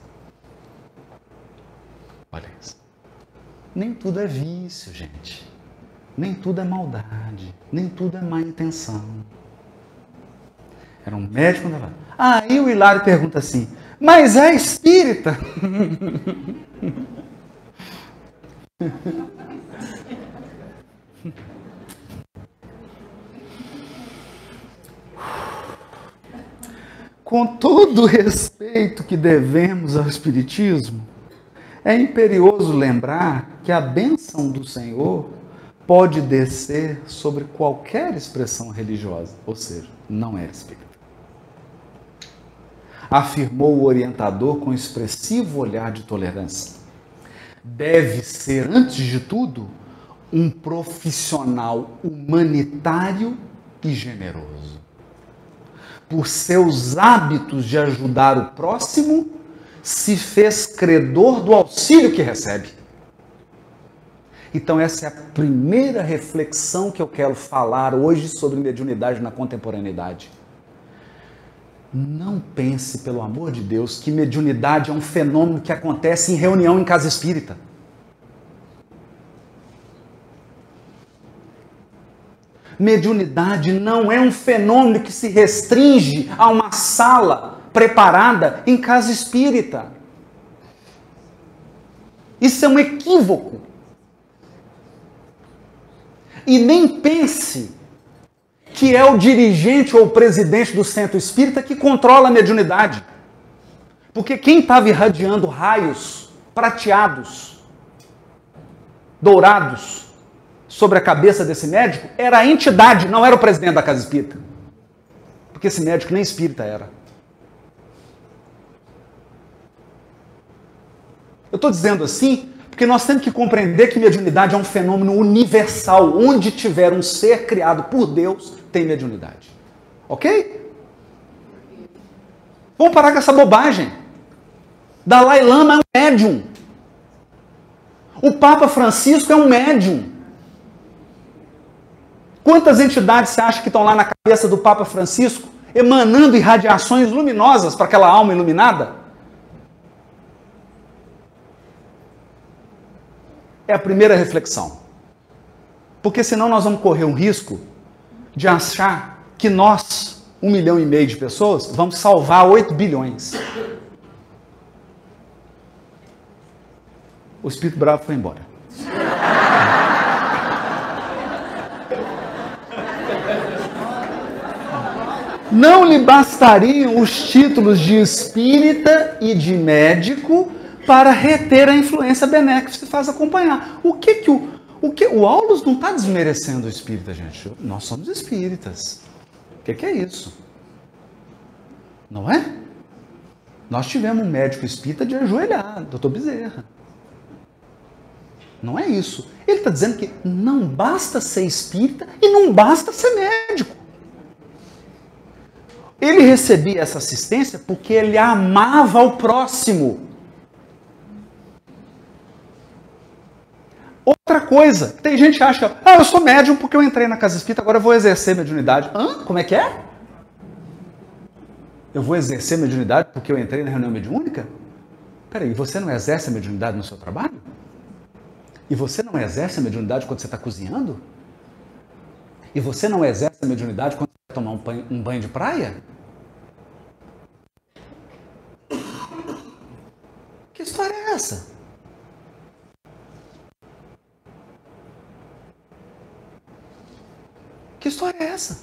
Olha isso. Nem tudo é vício, gente. Nem tudo é maldade. Nem tudo é má intenção. Era um médico. Aí o Hilário pergunta assim, mas é espírita? Com todo o respeito que devemos ao Espiritismo, é imperioso lembrar que a bênção do Senhor pode descer sobre qualquer expressão religiosa, ou seja, não é espírita. Afirmou o orientador com expressivo olhar de tolerância. Deve ser, antes de tudo, um profissional humanitário e generoso. Por seus hábitos de ajudar o próximo, se fez credor do auxílio que recebe. Então essa é a primeira reflexão que eu quero falar hoje sobre mediunidade na contemporaneidade. Não pense, pelo amor de Deus, que mediunidade é um fenômeno que acontece em reunião em casa espírita. Mediunidade não é um fenômeno que se restringe a uma sala preparada em casa espírita. Isso é um equívoco. E nem pense que é o dirigente ou o presidente do centro espírita que controla a mediunidade. Porque quem estava irradiando raios prateados, dourados, sobre a cabeça desse médico, era a entidade, não era o presidente da casa espírita. Porque esse médico nem espírita era. Eu estou dizendo assim porque nós temos que compreender que mediunidade é um fenômeno universal. Onde tiver um ser criado por Deus, tem mediunidade. Ok? Vamos parar com essa bobagem. Dalai Lama é um médium. O Papa Francisco é um médium. Quantas entidades você acha que estão lá na cabeça do Papa Francisco, emanando irradiações luminosas para aquela alma iluminada? É a primeira reflexão. Porque senão nós vamos correr um risco de achar que nós, um milhão e meio de pessoas, vamos salvar oito bilhões. O espírito bravo foi embora. Não lhe bastariam os títulos de espírita e de médico para reter a influência benéfica que se faz acompanhar. O que que o, o que o Aulus não está desmerecendo o espírita, gente? Nós somos espíritas. O que que é isso? Não é? Nós tivemos um médico espírita de ajoelhar, doutor Bezerra. Não é isso. Ele está dizendo que não basta ser espírita e não basta ser médico. Ele recebia essa assistência porque ele amava o próximo. Outra coisa, tem gente que acha, ah, eu sou médium porque eu entrei na casa espírita, agora eu vou exercer mediunidade. Hã? Como é que é? Eu vou exercer mediunidade porque eu entrei na reunião mediúnica? Peraí, você não exerce a mediunidade no seu trabalho? E você não exerce a mediunidade quando você está cozinhando? E você não exerce a mediunidade quando você vai tomar um banho, um banho de praia? Que história é essa? Que história é essa?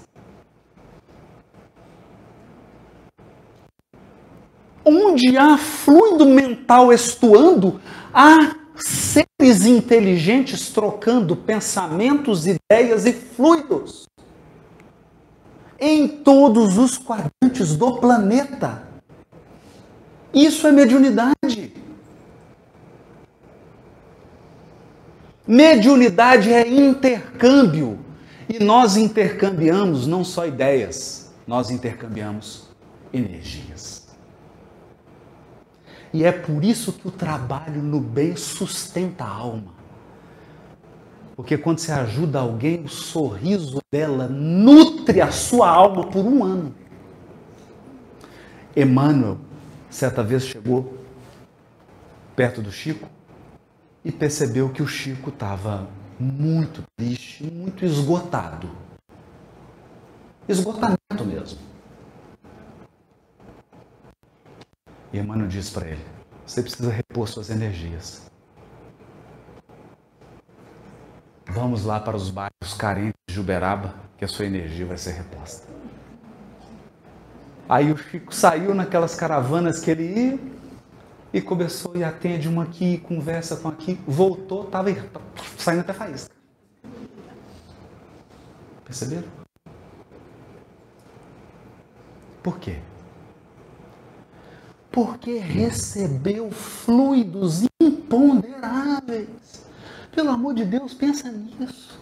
Onde há fluido mental estuando, há seres inteligentes trocando pensamentos, ideias e fluidos em todos os quadrantes do planeta. Isso é mediunidade. Mediunidade é intercâmbio. E nós intercambiamos não só ideias, nós intercambiamos energias. E é por isso que o trabalho no bem sustenta a alma. Porque quando você ajuda alguém, o sorriso dela nutre a sua alma por um ano. Emmanuel, certa vez, chegou perto do Chico e percebeu que o Chico estava muito triste, muito esgotado. Esgotamento mesmo. E Emmanuel disse para ele, você precisa repor suas energias. Vamos lá para os bairros carentes de Uberaba, que a sua energia vai ser reposta. Aí o Chico saiu naquelas caravanas que ele ia e começou e atende uma aqui, conversa com aqui, voltou, estava saindo até faísca. Perceberam? Por quê? Porque recebeu fluidos imponderáveis. Pelo amor de Deus, pensa nisso.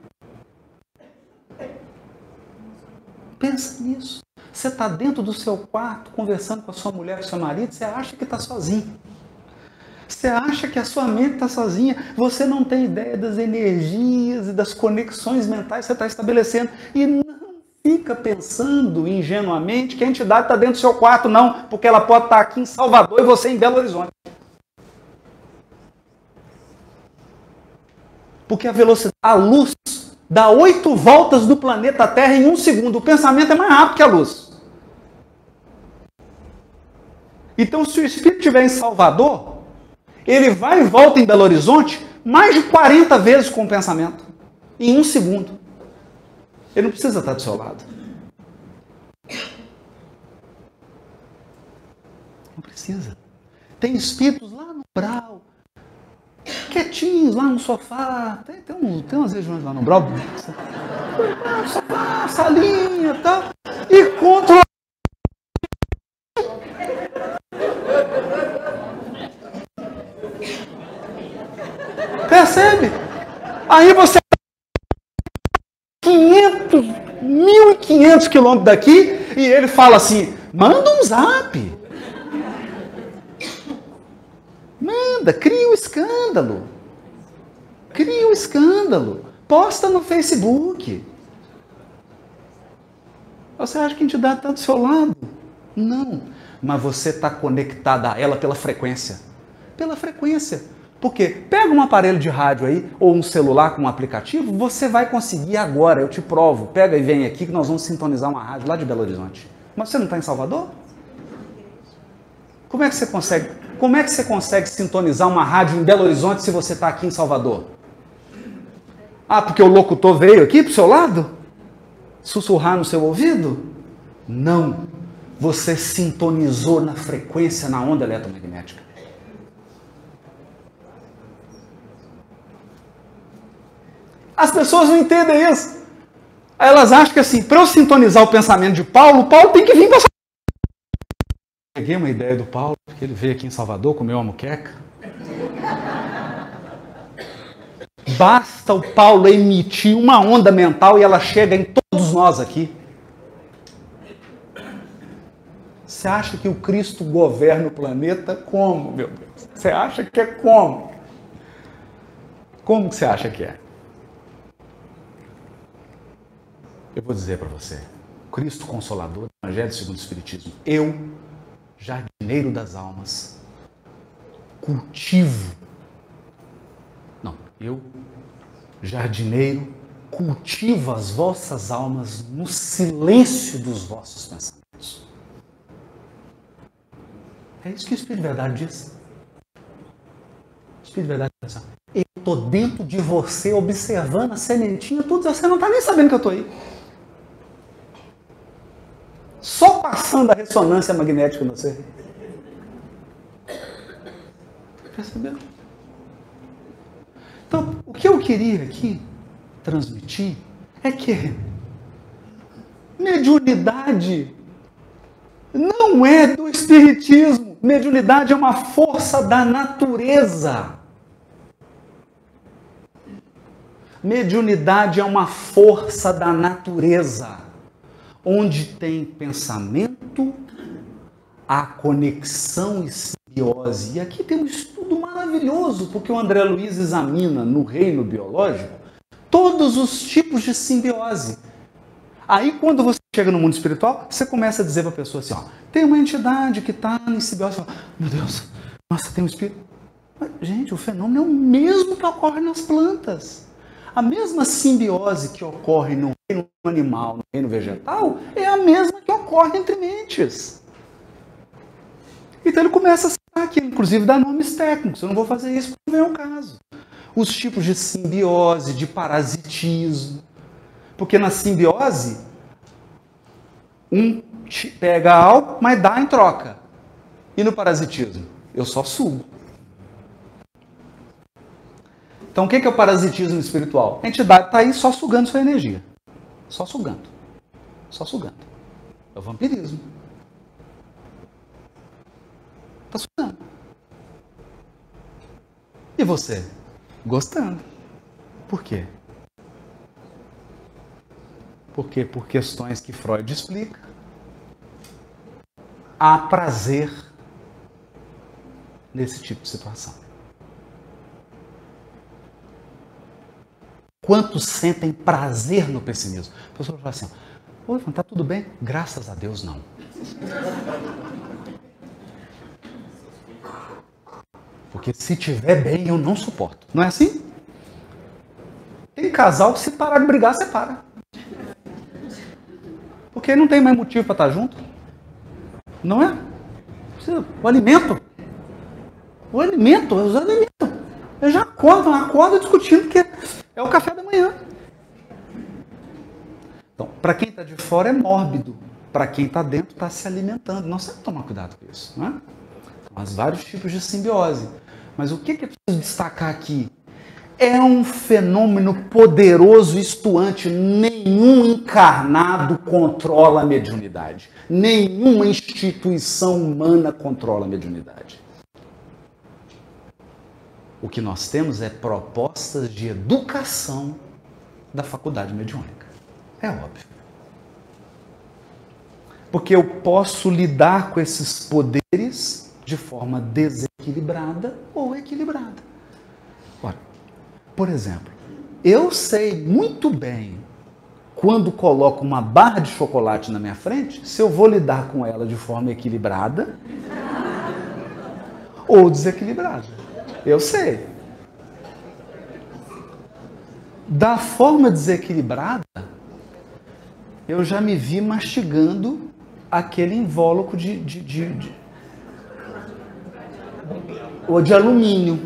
Pensa nisso. Você está dentro do seu quarto, conversando com a sua mulher, com o seu marido, você acha que está sozinho. Você acha que a sua mente está sozinha. Você não tem ideia das energias e das conexões mentais que você está estabelecendo. E não fica pensando ingenuamente que a entidade está dentro do seu quarto, não. Porque ela pode estar aqui em Salvador e você em Belo Horizonte. Porque a velocidade, a luz, dá oito voltas do planeta Terra em um segundo. O pensamento é mais rápido que a luz. Então, se o espírito estiver em Salvador, ele vai e volta em Belo Horizonte mais de quarenta vezes com o pensamento. Em um segundo. Ele não precisa estar do seu lado. Não precisa. Tem espíritos lá no umbral, quietinhos lá no sofá. Tem, tem, um, tem umas regiões lá no umbral. No sofá, salinha e tal. E controla. Percebe? Aí você quinhentos, mil e quinhentos quilômetros daqui e ele fala assim, manda um zap. Manda, cria um escândalo. Cria um escândalo. Posta no Facebook. Você acha que a entidade está do seu lado? Não. Mas você está conectado a ela pela frequência. Pela frequência. Porque pega um aparelho de rádio aí, ou um celular com um aplicativo, você vai conseguir agora, eu te provo. Pega e vem aqui que nós vamos sintonizar uma rádio lá de Belo Horizonte. Mas você não está em Salvador? Como é que você consegue, como é que você consegue sintonizar uma rádio em Belo Horizonte se você está aqui em Salvador? Ah, porque o locutor veio aqui para o seu lado? Sussurrar no seu ouvido? Não. Você sintonizou na frequência, na onda eletromagnética. As pessoas não entendem isso. Elas acham que assim, para eu sintonizar o pensamento de Paulo, Paulo tem que vir para Salvador. Peguei uma ideia do Paulo, porque ele veio aqui em Salvador, comeu uma moqueca. Basta o Paulo emitir uma onda mental e ela chega em todos nós aqui. Você acha que o Cristo governa o planeta como, meu Deus? Você acha que é como? Como que você acha que é? Eu vou dizer para você, Cristo Consolador, Evangelho segundo o Espiritismo, eu, jardineiro das almas, cultivo, não, eu, jardineiro, cultivo as vossas almas no silêncio dos vossos pensamentos. É isso que o Espírito de Verdade diz. O Espírito de Verdade diz assim, eu estou dentro de você, observando a sementinha, tudo, você não está nem sabendo que eu estou aí. Só passando a ressonância magnética em você. Percebeu? Então, o que eu queria aqui transmitir é que mediunidade não é do espiritismo. Mediunidade é uma força da natureza. Mediunidade é uma força da natureza. Onde tem pensamento, a conexão e simbiose. E aqui tem um estudo maravilhoso, porque o André Luiz examina no reino biológico todos os tipos de simbiose. Aí, quando você chega no mundo espiritual, você começa a dizer para a pessoa assim, ó, tem uma entidade que está em simbiose. Meu Deus, nossa, tem um espírito. Mas, gente, o fenômeno é o mesmo que ocorre nas plantas. A mesma simbiose que ocorre no reino animal, no reino vegetal, é a mesma que ocorre entre mentes. Então ele começa a citar aqui, inclusive dá nomes técnicos. Eu não vou fazer isso porque não é o caso. Os tipos de simbiose, de parasitismo. Porque na simbiose, um pega algo, mas dá em troca. E no parasitismo? Eu só sugo. Então, o que é o parasitismo espiritual? A entidade está aí só sugando sua energia. Só sugando. Só sugando. É o vampirismo. Está sugando. E você? Gostando. Por quê? Por quê? Por questões que Freud explica. Há prazer nesse tipo de situação. Quantos sentem prazer no pessimismo? A pessoa fala assim, oi, está tudo bem? Graças a Deus, não. Porque se tiver bem, eu não suporto. Não é assim? Tem casal que se parar de brigar, separa. Porque não tem mais motivo para estar junto. Não é? O alimento. O alimento, os alimentos. Eu já acordo, acordo discutindo porque é o café da manhã. Então, para quem está de fora é mórbido. Para quem está dentro está se alimentando. Nós temos que tomar cuidado com isso. Não é? Então, há vários tipos de simbiose. Mas o que é preciso destacar aqui? É um fenômeno poderoso e estuante. Nenhum encarnado controla a mediunidade. Nenhuma instituição humana controla a mediunidade. O que nós temos é propostas de educação da faculdade mediúnica. É óbvio. Porque eu posso lidar com esses poderes de forma desequilibrada ou equilibrada. Ora, por exemplo, eu sei muito bem quando coloco uma barra de chocolate na minha frente, se eu vou lidar com ela de forma equilibrada ou desequilibrada. Eu sei. Da forma desequilibrada, eu já me vi mastigando aquele invólucro de, de, de, de, ou de alumínio.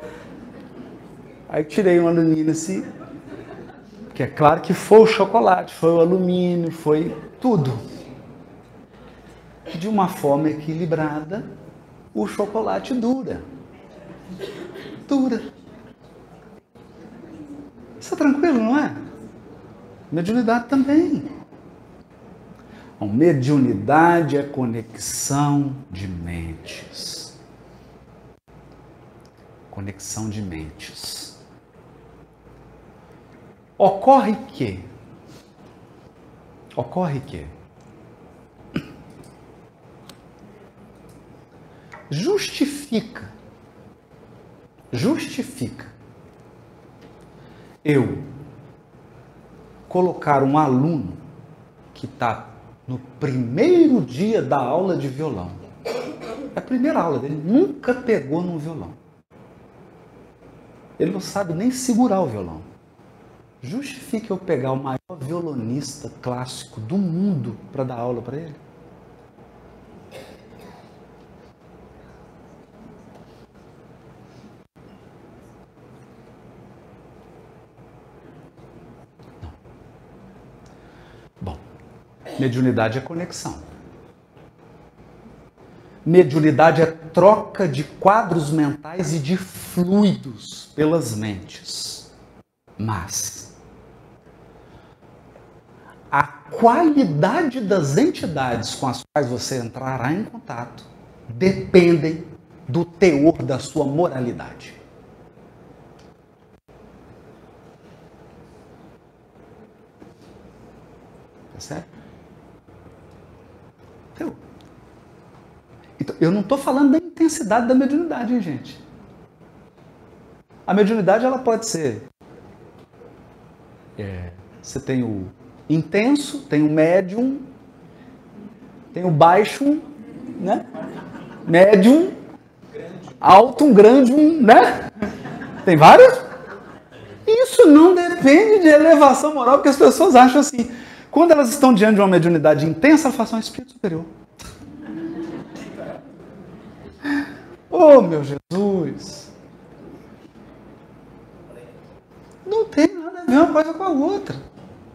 Aí tirei um alumínio assim, que é claro que foi o chocolate, foi o alumínio, foi tudo. De uma forma equilibrada, o chocolate dura. Dura. Isso é tranquilo, não é? Mediunidade também. Bom, mediunidade é conexão de mentes. Conexão de mentes. Ocorre que, ocorre que, justifica, justifica eu colocar um aluno que está no primeiro dia da aula de violão, é a primeira aula dele, nunca pegou num violão, ele não sabe nem segurar o violão. Justifica eu pegar o maior violonista clássico do mundo para dar aula para ele? Não. Bom, mediunidade é conexão. Mediunidade é troca de quadros mentais e de fluidos pelas mentes. Mas a qualidade das entidades com as quais você entrará em contato dependem do teor da sua moralidade. Tá certo? Eu, então, eu não estou falando da intensidade da mediunidade, hein, gente? A mediunidade ela pode ser... É, você tem o intenso, tem o médium, tem o baixo, né? Médium, alto, um grande, um, né? Tem vários. Isso não depende de elevação moral, porque as pessoas acham assim, quando elas estão diante de uma mediunidade intensa, elas falam um espírito superior. Oh, meu Jesus! Não tem nada a ver uma coisa com a outra.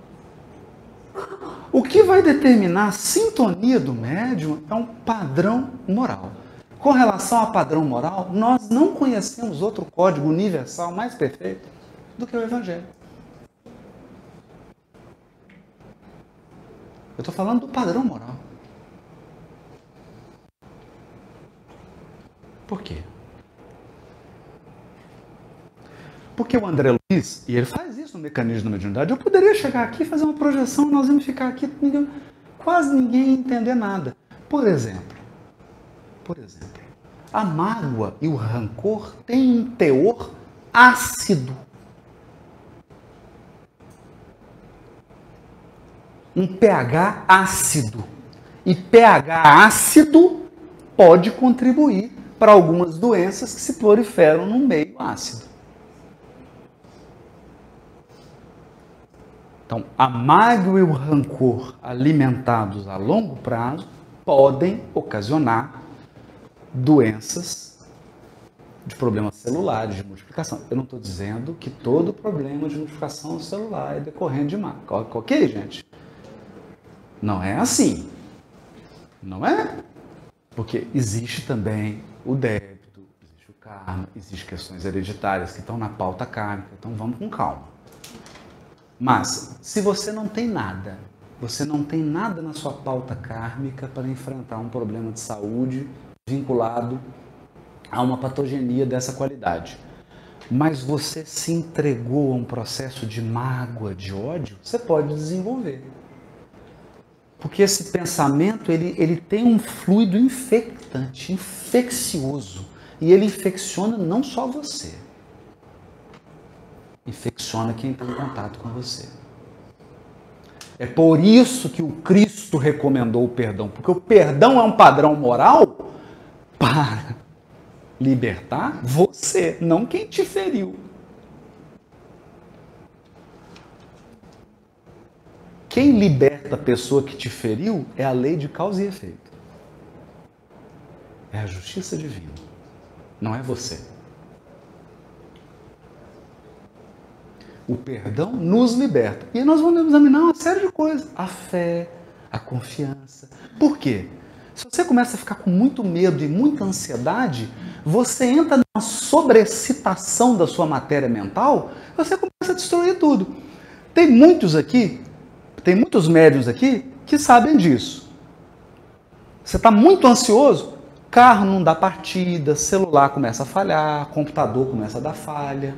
O que vai determinar a sintonia do médium é um padrão moral. Com relação ao padrão moral, nós não conhecemos outro código universal mais perfeito do que o Evangelho. Eu estou falando do padrão moral. Por quê? Porque o André Luiz, e ele faz isso no mecanismo da mediunidade, eu poderia chegar aqui e fazer uma projeção, nós íamos ficar aqui, ninguém, quase ninguém ia entender nada. Por exemplo, por exemplo, a mágoa e o rancor têm um teor ácido. Um pH ácido. E pH ácido pode contribuir para algumas doenças que se proliferam no meio ácido. Então, a mágoa e o rancor alimentados a longo prazo podem ocasionar doenças de problemas celulares, de multiplicação. Eu não estou dizendo que todo problema de multiplicação celular é decorrente de mágoa. Ok, gente? Não é assim. Não é? Porque existe também o débito, existe o karma, existem questões hereditárias que estão na pauta kármica. Então, vamos com calma. Mas, se você não tem nada, você não tem nada na sua pauta kármica para enfrentar um problema de saúde vinculado a uma patogenia dessa qualidade, mas você se entregou a um processo de mágoa, de ódio, você pode desenvolver. Porque esse pensamento, ele, ele tem um fluido infectante, infeccioso, e ele infecciona não só você. infecciona quem está em contato com você. É por isso que o Cristo recomendou o perdão, porque o perdão é um padrão moral para libertar você, não quem te feriu. Quem liberta a pessoa que te feriu é a lei de causa e efeito. É a justiça divina, não é você. O perdão nos liberta. E nós vamos examinar uma série de coisas. A fé, a confiança. Por quê? Se você começa a ficar com muito medo e muita ansiedade, você entra numa sobrecitação da sua matéria mental, você começa a destruir tudo. Tem muitos aqui, tem muitos médiuns aqui que sabem disso. Você está muito ansioso, carro não dá partida, celular começa a falhar, computador começa a dar falha.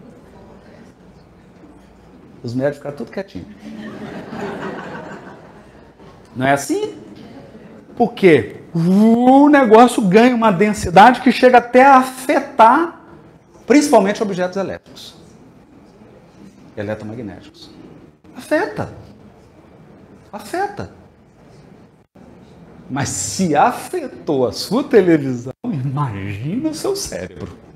Os médicos ficam tudo quietinho. Não é assim? Porque o negócio ganha uma densidade que chega até a afetar, principalmente objetos elétricos. Eletromagnéticos. Afeta. Afeta. Mas se afetou a sua televisão, imagina o seu cérebro.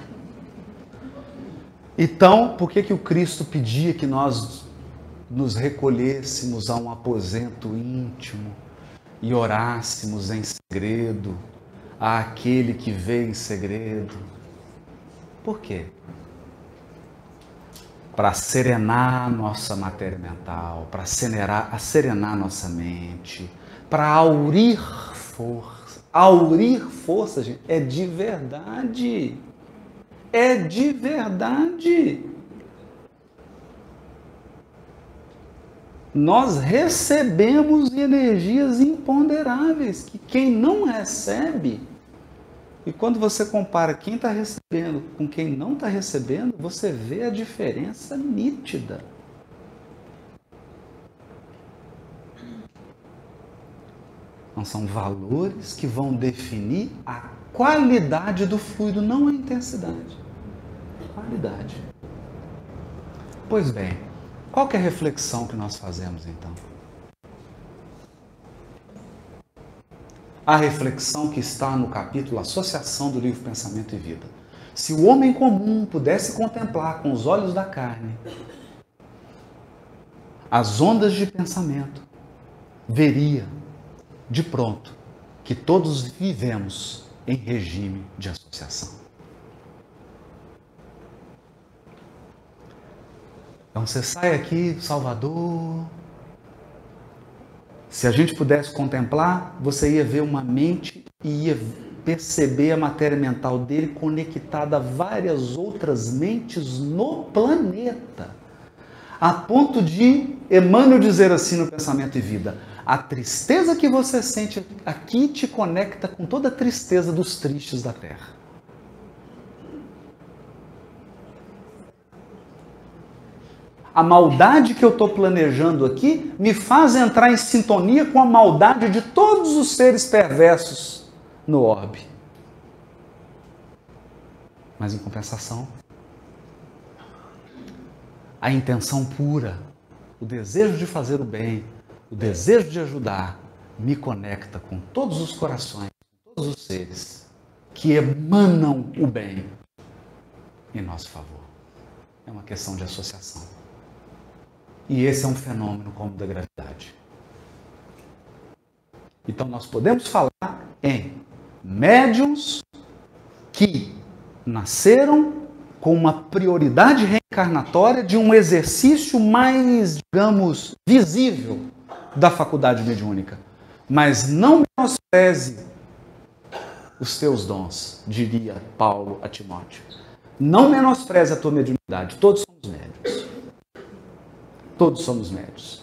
Então, por que que o Cristo pedia que nós nos recolhêssemos a um aposento íntimo e orássemos em segredo àquele que vê em segredo? Por quê? Para serenar nossa matéria mental, para serenar, serenar nossa mente, para aurir força. Aurir força, gente, é de verdade. É de verdade. Nós recebemos energias imponderáveis que quem não recebe, e quando você compara quem está recebendo com quem não está recebendo, você vê a diferença nítida. Então, são valores que vão definir a qualidade do fluido, não a intensidade. Qualidade. Pois bem, qual que é a reflexão que nós fazemos então? A reflexão que está no capítulo Associação do livro Pensamento e Vida. Se o homem comum pudesse contemplar com os olhos da carne as ondas de pensamento, veria de pronto que todos vivemos em regime de associação. Então você sai aqui, Salvador. Se a gente pudesse contemplar, você ia ver uma mente e ia perceber a matéria mental dele conectada a várias outras mentes no planeta. A ponto de Emmanuel dizer assim no Pensamento e Vida: a tristeza que você sente aqui te conecta com toda a tristeza dos tristes da Terra. A maldade que eu estou planejando aqui me faz entrar em sintonia com a maldade de todos os seres perversos no orbe. Mas em compensação, a intenção pura, o desejo de fazer o bem, o desejo de ajudar, me conecta com todos os corações, com todos os seres que emanam o bem em nosso favor. É uma questão de associação. E esse é um fenômeno como o da gravidade. Então nós podemos falar em médiuns que nasceram com uma prioridade reencarnatória de um exercício mais, digamos, visível da faculdade mediúnica. Mas não menospreze os teus dons, diria Paulo a Timóteo. Não menospreze a tua mediunidade. Todos somos médiuns. Todos somos médiuns.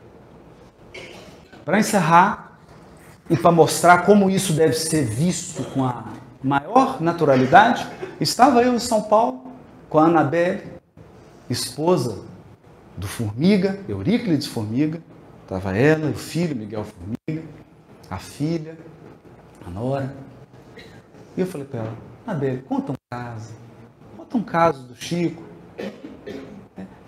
Para encerrar e para mostrar como isso deve ser visto com a maior naturalidade, estava eu em São Paulo com a Anabelle, esposa do Formiga, Euríclides Formiga. Estava ela, o filho Miguel Formiga, a filha, a nora. E eu falei para ela: Anabelle, conta um caso. Conta um caso do Chico.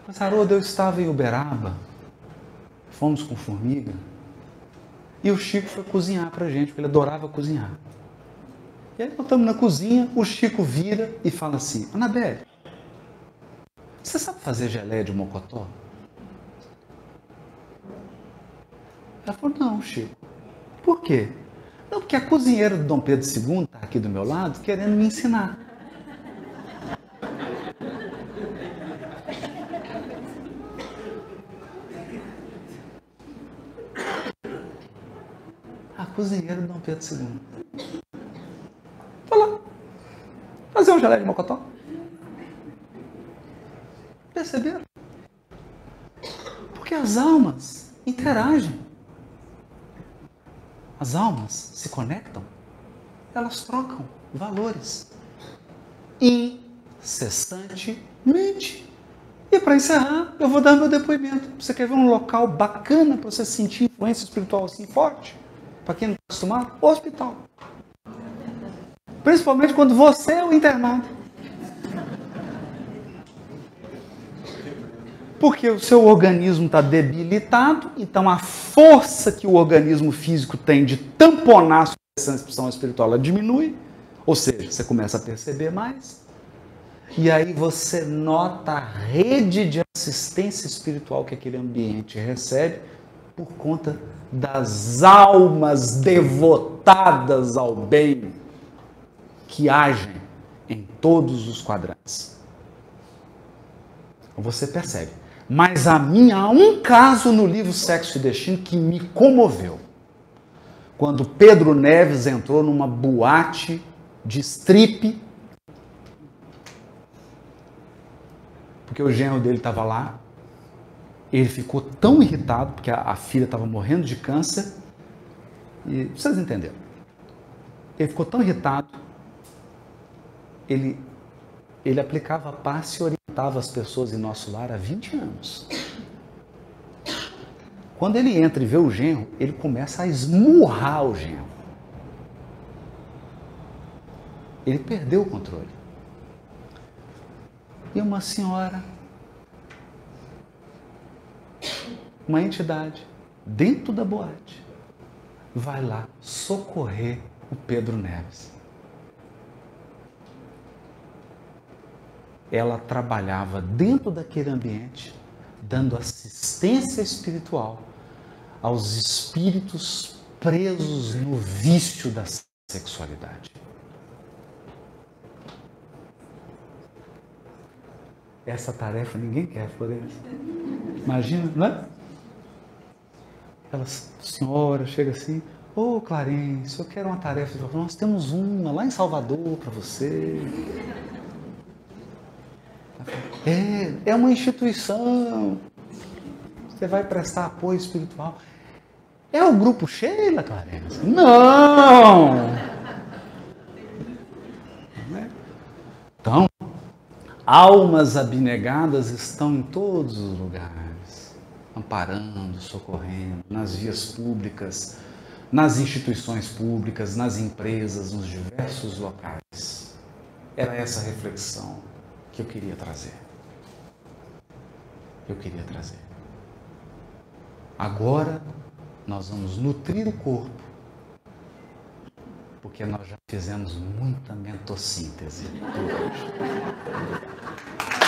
Mas, Haroldo, eu estava em Uberaba, fomos com formiga, e o Chico foi cozinhar pra gente, porque ele adorava cozinhar. E aí nós estamos na cozinha, o Chico vira e fala assim: Anabelle, você sabe fazer geleia de mocotó? Ela falou: não, Chico. Por quê? Não, porque a cozinheira do Dom Pedro segundo está aqui do meu lado querendo me ensinar. A cozinheira do Dom Pedro segundo. Vai lá, fazer um geleia de mocotó. Perceberam? Porque as almas interagem. As almas se conectam, elas trocam valores incessantemente. E para encerrar, eu vou dar meu depoimento. Você quer ver um local bacana para você sentir influência espiritual assim forte? Para quem não está acostumado, hospital. Principalmente quando você é o internado. Porque o seu organismo está debilitado, então a força que o organismo físico tem de tamponar a sua expressão espiritual, ela diminui, ou seja, você começa a perceber mais, e aí você nota a rede de assistência espiritual que aquele ambiente recebe por conta das almas devotadas ao bem que agem em todos os quadrantes. Você percebe. Mas a mim há um caso no livro Sexo e Destino que me comoveu. Quando Pedro Neves entrou numa boate de strip, porque o genro dele estava lá, ele ficou tão irritado, porque a, a filha estava morrendo de câncer, e vocês entenderam. Ele ficou tão irritado, ele, ele aplicava passe e orientava as pessoas em nosso lar há vinte anos. Quando ele entra e vê o genro, ele começa a esmurrar o genro. Ele perdeu o controle. E uma senhora, uma entidade, dentro da boate, vai lá socorrer o Pedro Neves. Ela trabalhava dentro daquele ambiente, dando assistência espiritual aos espíritos presos no vício da sexualidade. Essa tarefa ninguém quer, Florença. Imagina, não é? Ela, senhora, chega assim: ô oh, Clarence, eu quero uma tarefa. Nós temos uma lá em Salvador para você. É, é uma instituição. Você vai prestar apoio espiritual. É o grupo Sheila, Clarence? Não! Então, almas abnegadas estão em todos os lugares, amparando, socorrendo, nas vias públicas, nas instituições públicas, nas empresas, nos diversos locais. Era essa reflexão que eu queria trazer. Eu queria trazer. Agora, nós vamos nutrir o corpo, porque nós já fizemos muita mentossíntese por hoje.